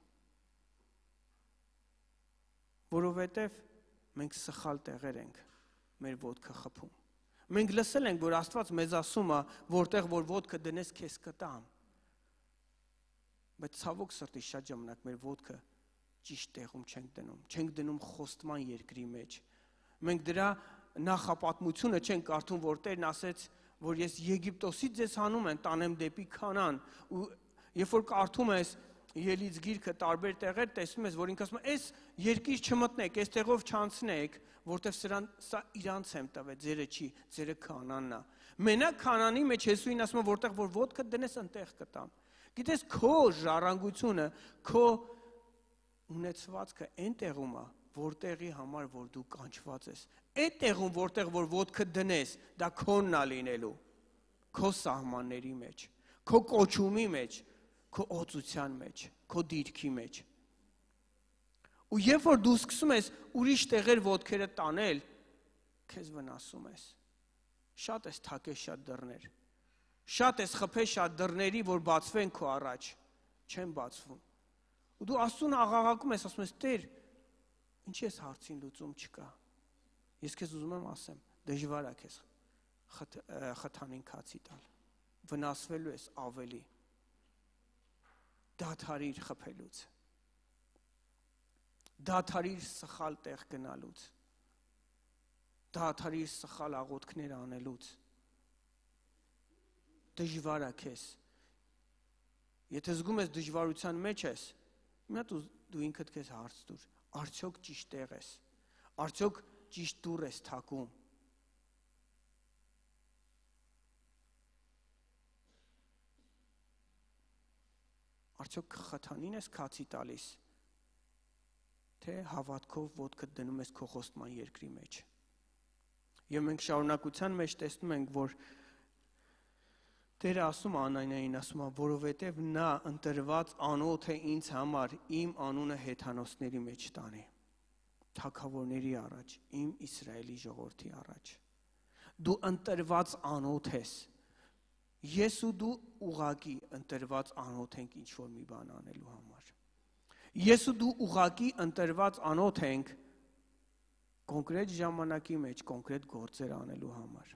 A: Որովհետև մենք սխալ տեղեր ենք մեր ոտքը խփում։ Մենք լսել ենք, որ Աստված մեզ ասում է, որտեղ որ ոտքը դնես, քեզ կտամ։ Բայց ցավոք սրտի շատ ժամանակ մեր ոտքը ճիշտ տեղում չենք դնում խոստման երկրի մեջ։ Մենք դրա նախապատմությունը չենք կարդում, որ Տերն ասեց, որ ես Եգիպտոսից ձեզ հանում եմ, տանեմ դեպի Քանան, ու երբ որ կարդում ես Ելից գիրքը տարբեր տեղեր, տեսնում ես, որ ինքը ասում է, այս երկիր չմտնեք, այս տեղով չանցնեք, որտեվ սա իրանց եմ տվել, ձերը չի, ձերը Քանանն է։ Մենակ Քանանի մեջ Հեսուին ասում է, որտեղ որ ոտքը դնես, այնտեղ կտամ։ Գիտես, քո ժառանգությունը, քո ունեցվածքը այն տեղում է, որտեղի համար որ դու կանչված ես։ Այդ տեղում, որտեղ որ ոտքը դնես, դա քոնն է լինելու, քո սահմանների մեջ, քո կոչումի մեջ, քո օծության մեջ, քո դիրքի մեջ։ Ու երբ որ դու սկսում ես ուրիշ տեղեր ոտքերը տանել, քեզ վնասում ես։ Շատ ես թակես շատ դռներ։ Շատ ես խփել շատ դռների, որ բացվեն քո առաջ, չեն բացվում։ Ու դու Աստծուն աղաղակում ես, ասում ես, Տեր, ինչի ես հարցին լուծում չկա։ Ես քեզ ուզում եմ ասեմ, դժվար է քեզ խթանին քացի տալ։ Վնասվելու ես ավելի։ Դադարիր խփելուց։ Դադարիր սխալ տեղ գնալուց։ Դադարիր սխալ աղոթքներ անելուց։ Դժվար է քեզ։ Եթե զգում ես դժվարության մեջ ես, մի հատ դու ինքդ քեզ հարց տուր, արդյոք ճիշտ տեղ ես, արդյոք ճիշտ դուռ ես թակում։ Արդյոք խթանին ես քացի տալիս, թե հավատքով ոտքդ դնում ես քո խոստման երկրի մեջ։ Եվ մենք շարունակության մեջ տեսնում ենք, որ Տերը ասում Անանիային, ասում է, որովհետև նա ընտրված անոթ է ինձ համար, իմ անունը հեթանոսների մեջ տանի, թագավորների առաջ, իմ Իսրայելի ժողովրդի առաջ։ Դու ընտրված անոթ ես։ Ես ու դու ուղղակի ընտրված անոթ ենք ինչ-որ մի բան անելու համար։ Ես ու դու ուղղակի ընտրված անոթ ենք կոնկրետ ժամանակի մեջ կոնկրետ գործեր անելու համար։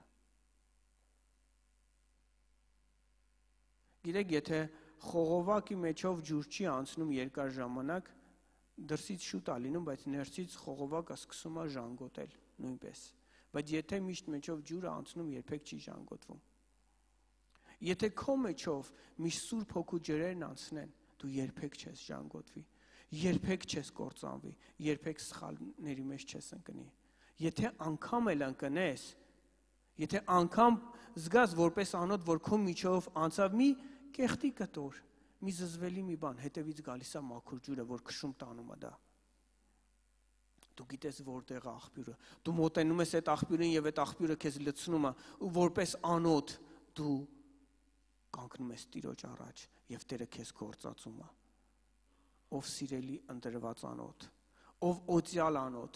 A: Գիտեք, եթե խողովակի մեջով ջուր չի անցնում երկար ժամանակ, դրսից շուտ է լինում, բայց ներսից խողովակը սկսում է ժանգոտել նույնպես։ Բայց եթե միշտ մեջով ջուրը անցնում, երբեք չի ժանգոտվում։ Եթե քո մեջով միշտ Սուրբ Հոգու ջրերն անցնեն, դու երբեք չես ժանգոտվի, երբեք չես կործանվի, երբեք սխալների մեջ չես ընկնի։ Եթե անգամ էլ ընկնես, եթե անգամ զգաս որպես անոթ, որ քո միջով անցավ մի կեղտի կտոր, մի զզվելի մի բան, հետևից գալիս է մաքուր ջուրը, որ քշում տանում է դա։ Դու գիտես որտեղ է աղբյուրը, դու մոտենում ես այդ աղբյուրին եւ այդ աղբյուրը քեզ լցնում է, ու որպես անոթ դու կանգնում ես Տիրոջ առաջ եւ Տերը քեզ գործածում է։ Ով սիրելի ընտրված անոթ, ով օծյալ անոթ,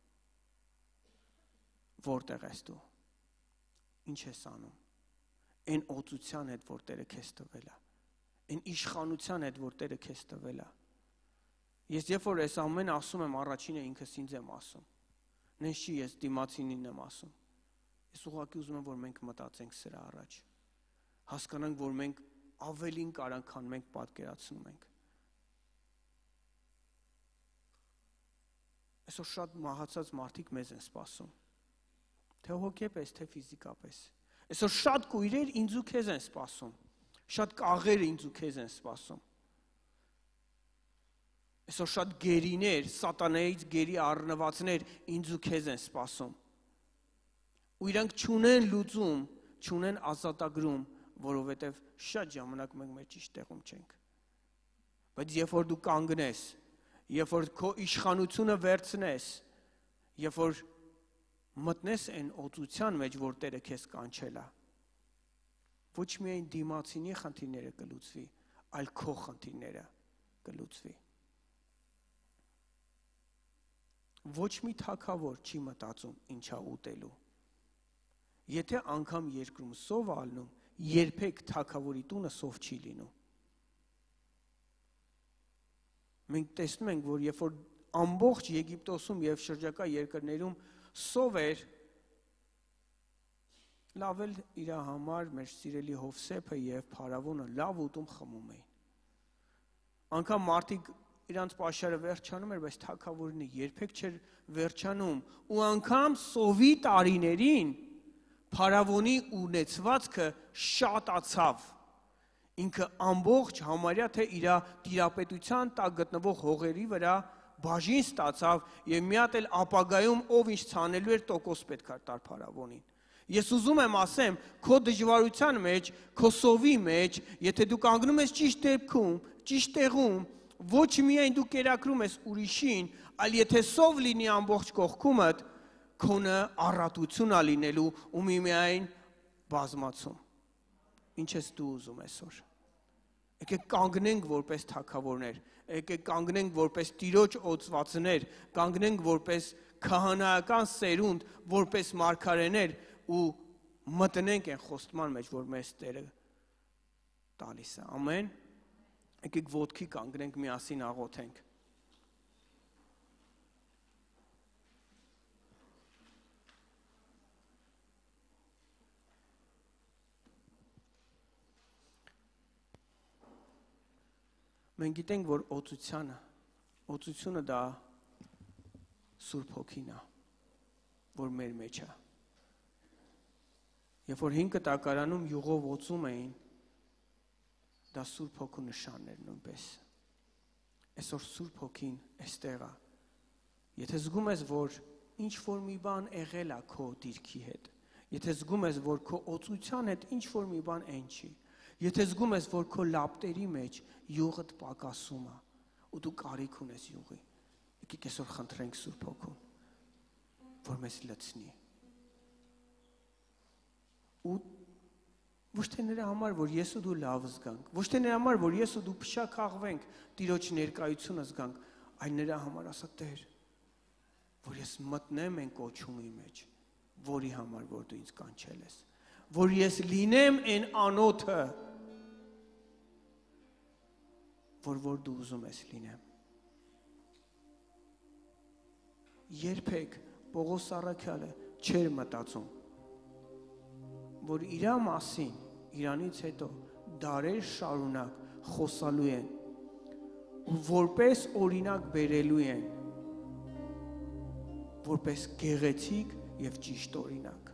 A: որտեղ ես դու։ Ինչ ես անում։ Այն օծության հետ, որ Տերը քեզ տվել է, այն իշխանության հետ, որ Տերը քեզ տվել է։ Ես երբ որ այս ամեն ասում եմ, առաջինը ինքս ինձ եմ ասում։ Նենց չի, ես դիմացինին եմ ասում։ Ես ուղղակի ուզում եմ, որ մենք մտածենք սրա առաջ։ Հասկանանք, որ մենք ավելին կարանք, քան մենք պատկերացնում ենք։ Այսօր շատ մահացած մարդիկ մեզ են սպասում։ Թե հոգեպես, թե ֆիզիկապես։ Այսօր շատ կույրեր ինձ ու քեզ են սպասում, շատ կաղեր ինձ ու քեզ են սպասում։ Այսօր շատ գերիներ, սատանայից գերի առնվածներ ինձ ու քեզ են սպասում։ Ու իրանք չունեն լուծում, չունեն ազատագրում, որովհետև շատ ժամանակ մենք մեր ճիշտ տեղում չենք։ Բայց երբ որ դու կանգնես, երբ որ քո իշխանությունը վերցնես, երբ որ մտնես այն օծության մեջ, որ Տերը քեզ կանչել է, ոչ միայն դիմացինի խնդիրները կլուծվի, այլ քո խնդիրները կլուծվի։ Ոչ մի թագավոր չի մտածում ինչա ուտելու։ Եթե անգամ երկրում սով ալնում, երբեք թագավորի տունը սով չի լինում։ Մենք տեսնում ենք, որ երբ որ ամբողջ Եգիպտոսում եւ շրջակա երկրներում սով էր, լավ էլ իր համար մեր սիրելի Հովսեփը եւ Փարավոնը լավ ուտում խմում էին։ Անկամ մարդիկ իրանց պաշարը վերջանում էր, բայց թագավորինը երբեք չէր վերջանում, ու անգամ սովի տարիներին Փարավոնի ունեցվածքը շատացավ։ Ինքը ամբողջ համարյա թե իր տիրապետության տակ գտնվող հողերի վրա բաժին ստացավ եւ մի հատ էլ ապագայում ով ինչ ցանելու էր տոկոս պետք է տար Փարավոնին։ Ես ուզում եմ ասեմ, քո դժվարության մեջ, քո սովի մեջ, եթե դու կանգնում ես ճիշտ դեպքում, ճիշտ տեղում, ոչ միայն դու կերակրում ես ուրիշին, այլ եթե սով լինի ամբողջ կողքումդ, քոնը առատություն է լինելու ու միմիայն բազմացում։ Ինչ ես դու ուզում այսօր։ Եկեք կանգնենք որպես թագավորներ, եկեք կանգնենք որպես Տիրոջ օծվածներ, կանգնենք որպես քահանայական սերունդ, որպես մարգարեներ ու մտնենք այն խոստման մեջ, որ մեզ Տերը տալիս է։ Ամեն։ Եկեք ոտքի կանգնենք, միասին աղոթենք։ Մենք գիտենք, որ օծությունը դա Սուրբ Հոգին է, որ մեր մեջ է։ Երբ որ 5 տակարանում յուղով օծում էին, դա Սուրբ Հոգու նշանն էր նույնպես։ Այսօր Սուրբ Հոգին այստեղ է։ Եթե զգում ես, որ ինչ որ մի բան եղել է քո դիրքի հետ, եթե զգում ես, որ քո օծության հետ ինչ որ մի բան այն չի, եթե զգում ես, որ քո լապտերի մեջ յուղդ պակասում է, ու դու կարիք ունես յուղի, եկեք այսօր խնդրենք Սուրբ Հոգուն, որ մեզ լցնի։ Ու Ոչ թե նրա համար, որ ես ու դու լավ զգանք, ոչ թե նրա համար, որ ես ու դու փշաքաղվենք, Տիրոջ ներկայությունը զգանք, այլ նրա համար ասա Տեր, որ ես մտնեմ այն կոչումի մեջ, որի համար, որ դու ինձ կանչել ես, որ ես լինեմ այն անոթը, որ դու ուզում ես լինեմ։ Երբեք Պողոս առաքյալը չէր մտածում, որ իրա մասին, իրանից հետո դարեր շարունակ խոսալու են ու որպես օրինակ բերելու են, որպես գեղեցիկ և ճիշտ օրինակ։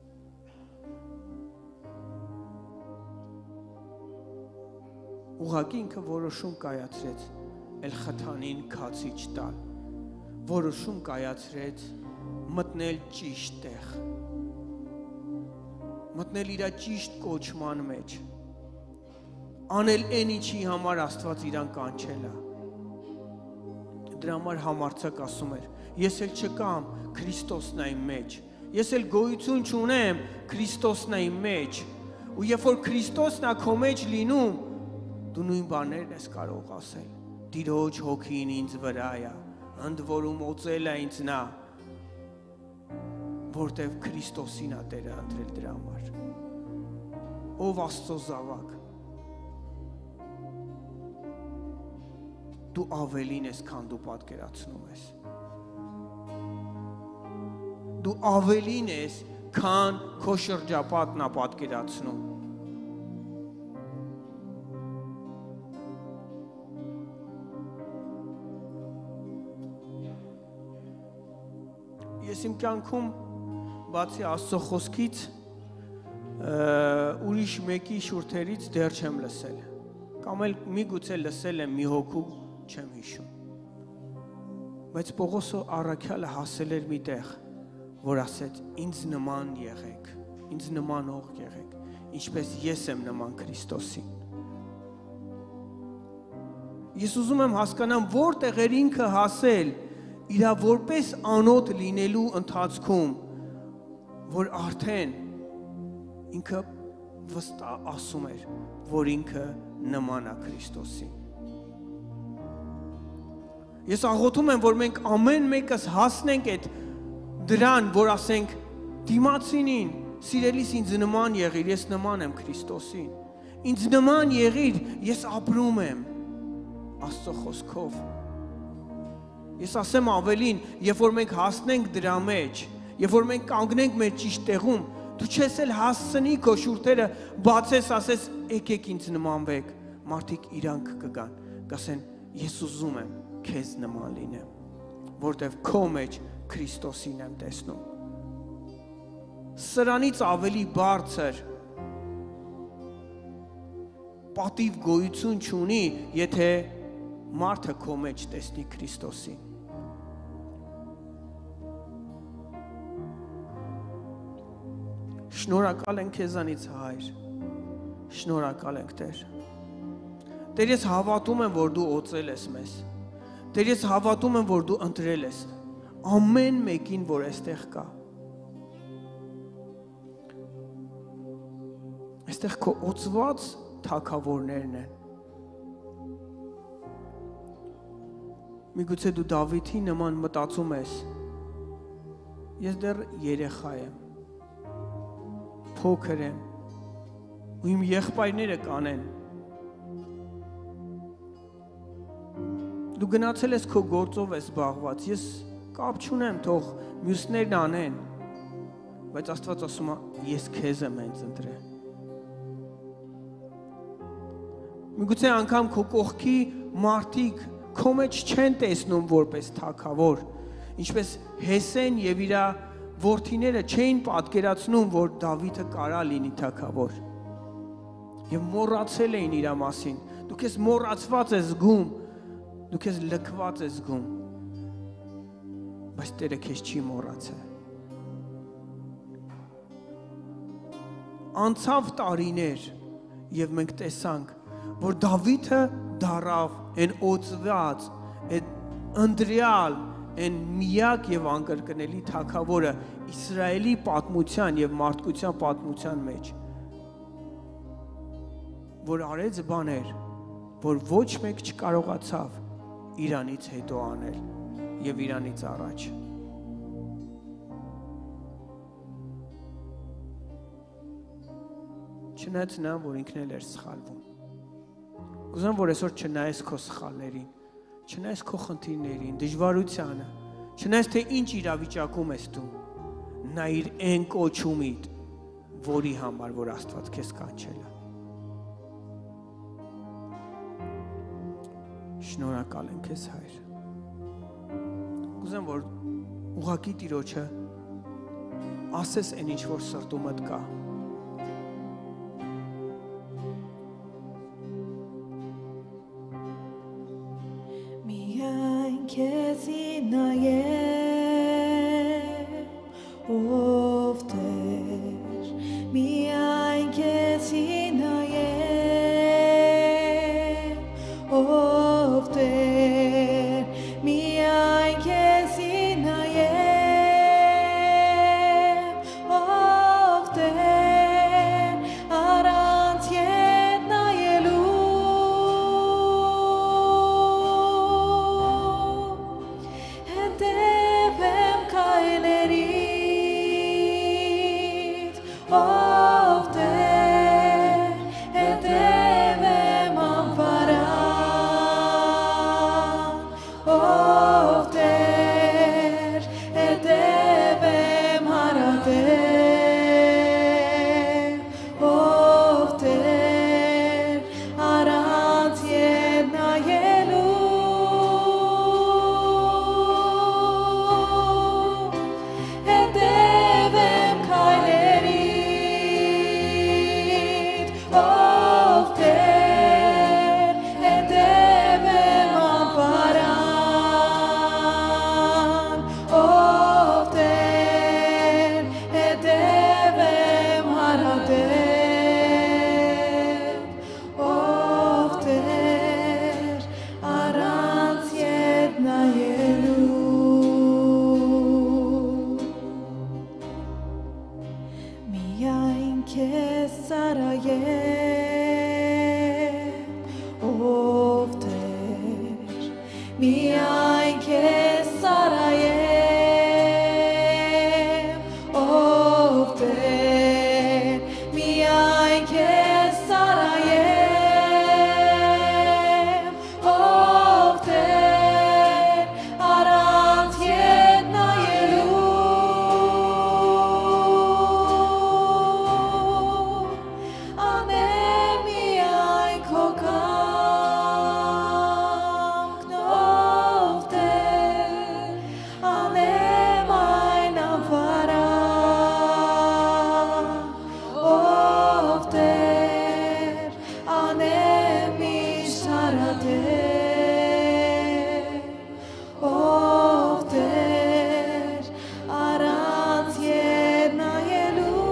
A: Ուղղակի ինքը որոշում կայացրեց Էլ-Խաթանին քացիչ տալ, որոշում կայացրեց մտնել ճիշտ տեղ, մտնել իր ճիշտ կոչման մեջ, անել այն ինչի համար Աստված իրան կանչել է։ Դրա համար համարձակ ասում էր. ես էլ չկամ, Քրիստոսն է իմ մեջ, ես էլ գոյություն չունեմ, Քրիստոսն է իմ մեջ, ու երբ որ Քրիստոսն է քո մեջ լինում, դու նույն բաներն ես կարող ասել. Տիրոջ հոգին ինձ վրա է, ընդ որում օծել է ինձ նա, որտև Քրիստոսին է Տերը ընտրել դրա համար։ Ով Աստծո զավակ, դու ավելին ես, քան դու պատկերացնում ես։ Դու ավելին ես, քան քո շրջապատն է պատկերացնում։ Ես իմ կյանքում բացի Աստծո խոսքից ուրիշ մեկի շուրթերից դեռ չեմ լսել, կամ էլ միգուցե լսել եմ մի հոգու չեմ հիշում, բայց Պողոս առաքյալը հասել էր մի տեղ, որ ասեց ինձ նման եղեք, ինձ նմանող եղեք, ինչպես ես եմ նման Քրիստոսին։ Ես ուզում եմ հասկանամ որտեղ էր ինքը հասել իր որպես անոթ լինելու ընթացքում, որ արդեն ինքը վստահ ասում էր, որ ինքը նման է Քրիստոսին։ Ես աղոթում եմ, որ մենք ամեն մեկս հասնենք այդ դրան, որ ասենք դիմացինին, սիրելիս ինձ նման եղիր, ես նման եմ Քրիստոսին, ինձ նման եղիր, ես ապրում եմ Աստծո խոսքով։ Ես ասեմ ավելին, երբ որ մենք հասնենք դրա մեջ, երբ որ մենք կանգնենք մեր ճիշտ տեղում, դու չես էլ հասցնի քո շուրթերը բացես, ասես եկեք ինձ նմանվեք, մարդիկ իրանք կգան, կասեն ես ուզում եմ քեզ նման լինեմ, որտև քո մեջ Քրիստոսին եմ տեսնում։ Սրանից ավելի բարձր պատիվ գոյություն չունի, եթե մարդը քո մեջ տեսնի Քրիստոսին։ Շնորհակալ ենք քեզանից Հայր, շնորհակալ ենք Տեր։ Տեր, ես հավատում եմ, որ դու օծել ես մեզ։ Տեր, ես հավատում եմ, որ դու ընտրել ես ամեն մեկին, որ այստեղ կա։ Այստեղ քո օծված թագավորներն են։ Միգուցե դու Դավիթի նման մտածում ես, ես դեռ երեխա եմ, փոքր եմ, ու իմ եղբայրները կանեն։ Դու գնացել ես քո գործով ես զբաղված, ես կապ չունեմ, թող մյուսներն անեն, բայց Աստված ասում է, ես քեզ եմ հենց ընտրել։ Միգուցե անգամ քո կողքի մարդիկ քո մեջ չեն տեսնում որպես թագավոր, ինչպես Հեսեն և իր որդիները չէին պատկերացնում, որ Դավիթը կարա լինի թագավոր, և մոռացել էին իր մասին, դու քեզ մոռացված ես զգում, դու քեզ լքված ես զգում, բայց Տերը քեզ չի մոռացել։ Անցավ տարիներ, և մենք տեսանք, որ Դավիթը դարավ են օծված, են ընտրյալ, են միակ և անկրկնելի թագավորը Իսրայելի պատմության և մարդկության պատմության մեջ։ որ արեց բաներ, որ ոչ մեկ չկարողացավ իրանից հետո անել եւ իրանից առաջ։ Չնայած նա, որ ինքն էլ էր սխալվում։ Կուզեմ, որ այսօր չնայես քո սխալներին, չնայես քո խնդիրներին, դժվարությանը, չնայես թե ինչ իրավիճակում ես դու, նայիր այն կոչումիդ, որի համար, որ Աստված քեզ կանչել է։ Շնորհակալ եմ քեզ, Հայր։ Կուզեմ, որ ուղղակի Տիրոջը ասես այն ինչ որ սրտումդ կա։
B: Միայն քեզի նայեմ, ով Տեր, միայն քեզի նայեմ, ով Տեր, միայն քեզի նայեմ, ով Տեր, առանց ետ նայելու, հետևեմ քայլերիդ, ով Տեր, հետևեմ անվարան, ով Տեր, հետևեմ հարատև, ով Տեր, առանց ետ նայելու, հետևեմ քայլերիդ, ով Տեր, հետևեմ անվարան, ով Տեր, հետևեմ հարատև, ով Տեր, առանց ետ նայելու, միայն քեզ ծառայեմ, ով Տեր, միայն քեզ ծառայեմ, ով Տեր, միայն քեզ ծառայեմ, ով Տեր, առանց ետ նայելու, անեմ միայն քո կամքն, ով Տեր, անեմ այն անվարան, ով Տեր, անեմ միշտ հարատև, ով Տեր, առանց ետ նայելու,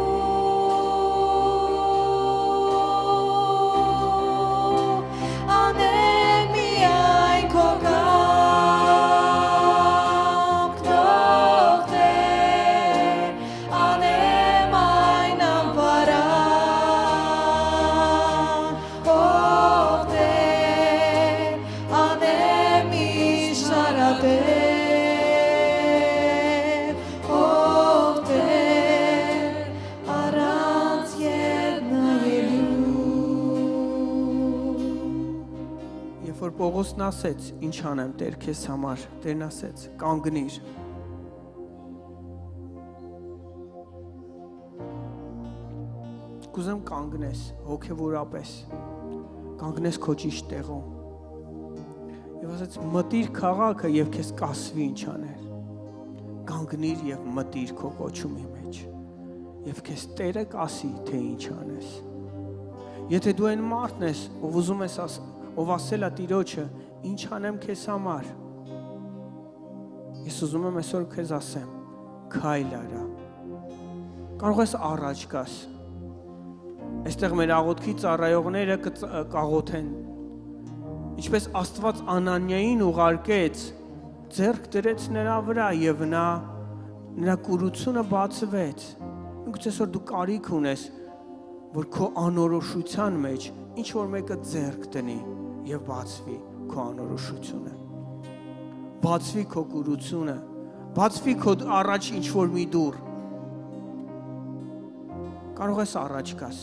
B: անեմ միայն քո կամքն, ով Տեր, անեմ այն անվարան, ով Տեր, անեմ միշտ հարատև, ով Տեր, առանց ետ նայելու։
A: Երբ որ Պողոսն ասեց, ինչ անեմ Տեր քեզ համար, Տերն ասեց, կանգնիր։ Կուզեմ կանգնես հոգևորապես, կանգնես քո ճիշտ տեղում։ Եվ ասեց, մտիր քաղաքը եւ քեզ կասվի ինչ անել։ Կանգնիր եւ մտիր քո կոչումի մեջ։ Եվ քեզ Տերը կասի, թե ինչ անես։ Եթե դու այն մարդն ես, ով ուզում ես ով ասել է Տիրոջը, ինչ անեմ քեզ համար։ Ես ուզում եմ այսօր քեզ ասեմ, քայլ արա։ Կարող ես առաջ գաս։ Այստեղ մեր աղոթքի ծառայողները կաղոթեն։ Ինչպես Աստված Անանիային ուղարկեց, ձեռք դրեց նրա վրա եւ նրա կուրությունը բացվեց։ Ինքս այսօր դու կարիք ունես, որ քո անորոշության մեջ ինչ որ մեկը ձեռք տնի եւ բացվի քո անորոշությունը, բացվի քո կուրությունը, բացվի քո առաջ ինչ որ մի դուռ, կարող ես առաջ գաս,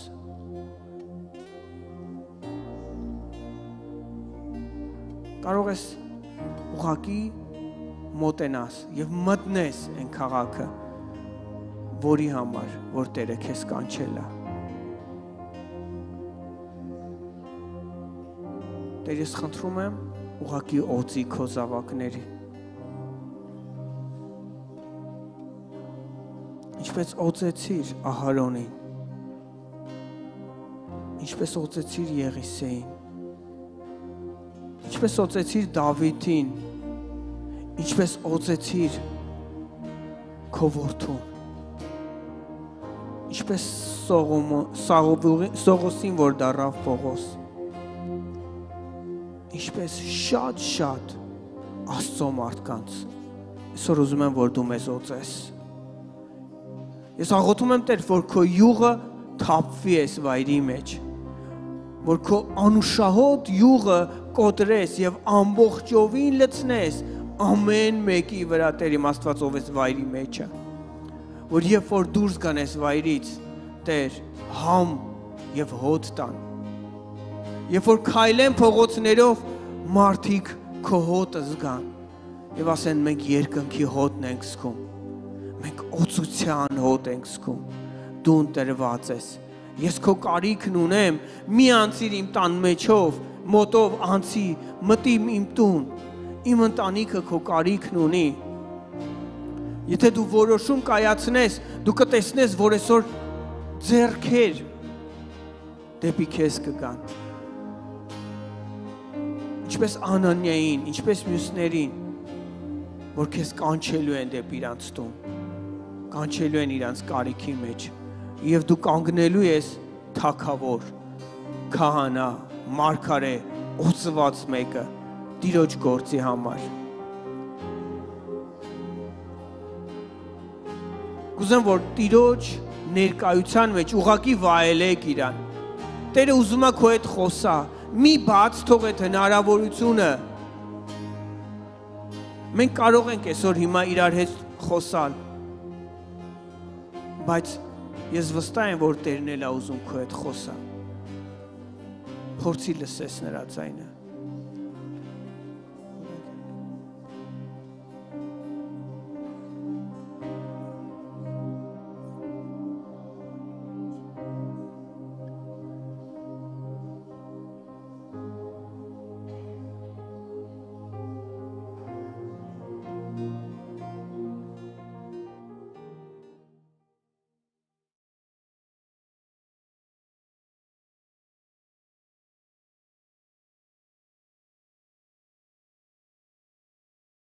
A: կարող ես ուղղակի մոտենաս եւ մտնես այն քաղաքը, որի համար որ Տերը քեզ կանչել է։ Տեր, ես խնդրում եմ ուղղակի օծի քո զավակների, ինչպես օծեցիր Ահարոնին, ինչպես օծեցիր Եղիսեին, ինչպես օծեցիր Դավիթին, ինչպես օծեցիր քո որդուն, ինչպես Սողոսին, որ դառավ Պողոս, ինչպես շատ Աստծո մարդկանց, այսօր ուզում եմ, որ դու մեզ օծես։ Ես աղոթում եմ, Տեր, որ քո յուղը թափվի այս վայրի մեջ, որ քո անուշահոտ յուղը կոտրես եւ ամբողջովին լցնես ամեն մեկի վրա, Տեր իմ Աստված, ով ես վայրի մեջը, որ երբ որ դուրս գան այս վայրից, Տեր, համ եւ հոտ տան, երբ որ քայլեն փողոցներով, մարդիկ քո հոտը զգան եւ ասեն, մենք երկնքի հոտն ենք զգում, մենք օծության հոտ ենք զգում, դու ընտրված ես, ես քո կարիքն ունեմ, մի անցիր իմ տան մեջով, մոտով անցի, մտի իմ տուն, իմ ընտանիքը քո կարիքն ունի, եթե դու որոշում կայացնես, դու կտեսնես, որ այսօր ձեռքեր դեպի քեզ կգան, ինչպես Անանիային, ինչպես մյուսներին, որ քեզ կանչելու են դեպի իրանց տուն, կանչելու են իրանց կարիքի մեջ, եւ դու կանգնելու ես թագավոր, քահանա, մարգարե, օծված մեկը, Տիրոջ գործի համար։ Կուզեմ, որ Տիրոջ ներկայության մեջ ուղղակի վայելեք իրան։ Տերը ուզում է քո հետ խոսա, մի բաց թող այդ հնարավորությունը։ Մենք կարող ենք այսօր հիմա իրար հետ խոսալ, բայց ես վստահ եմ, որ Տերն էլ է ուզում քո հետ խոսա։ Փորձի լսես նրա ձայնը։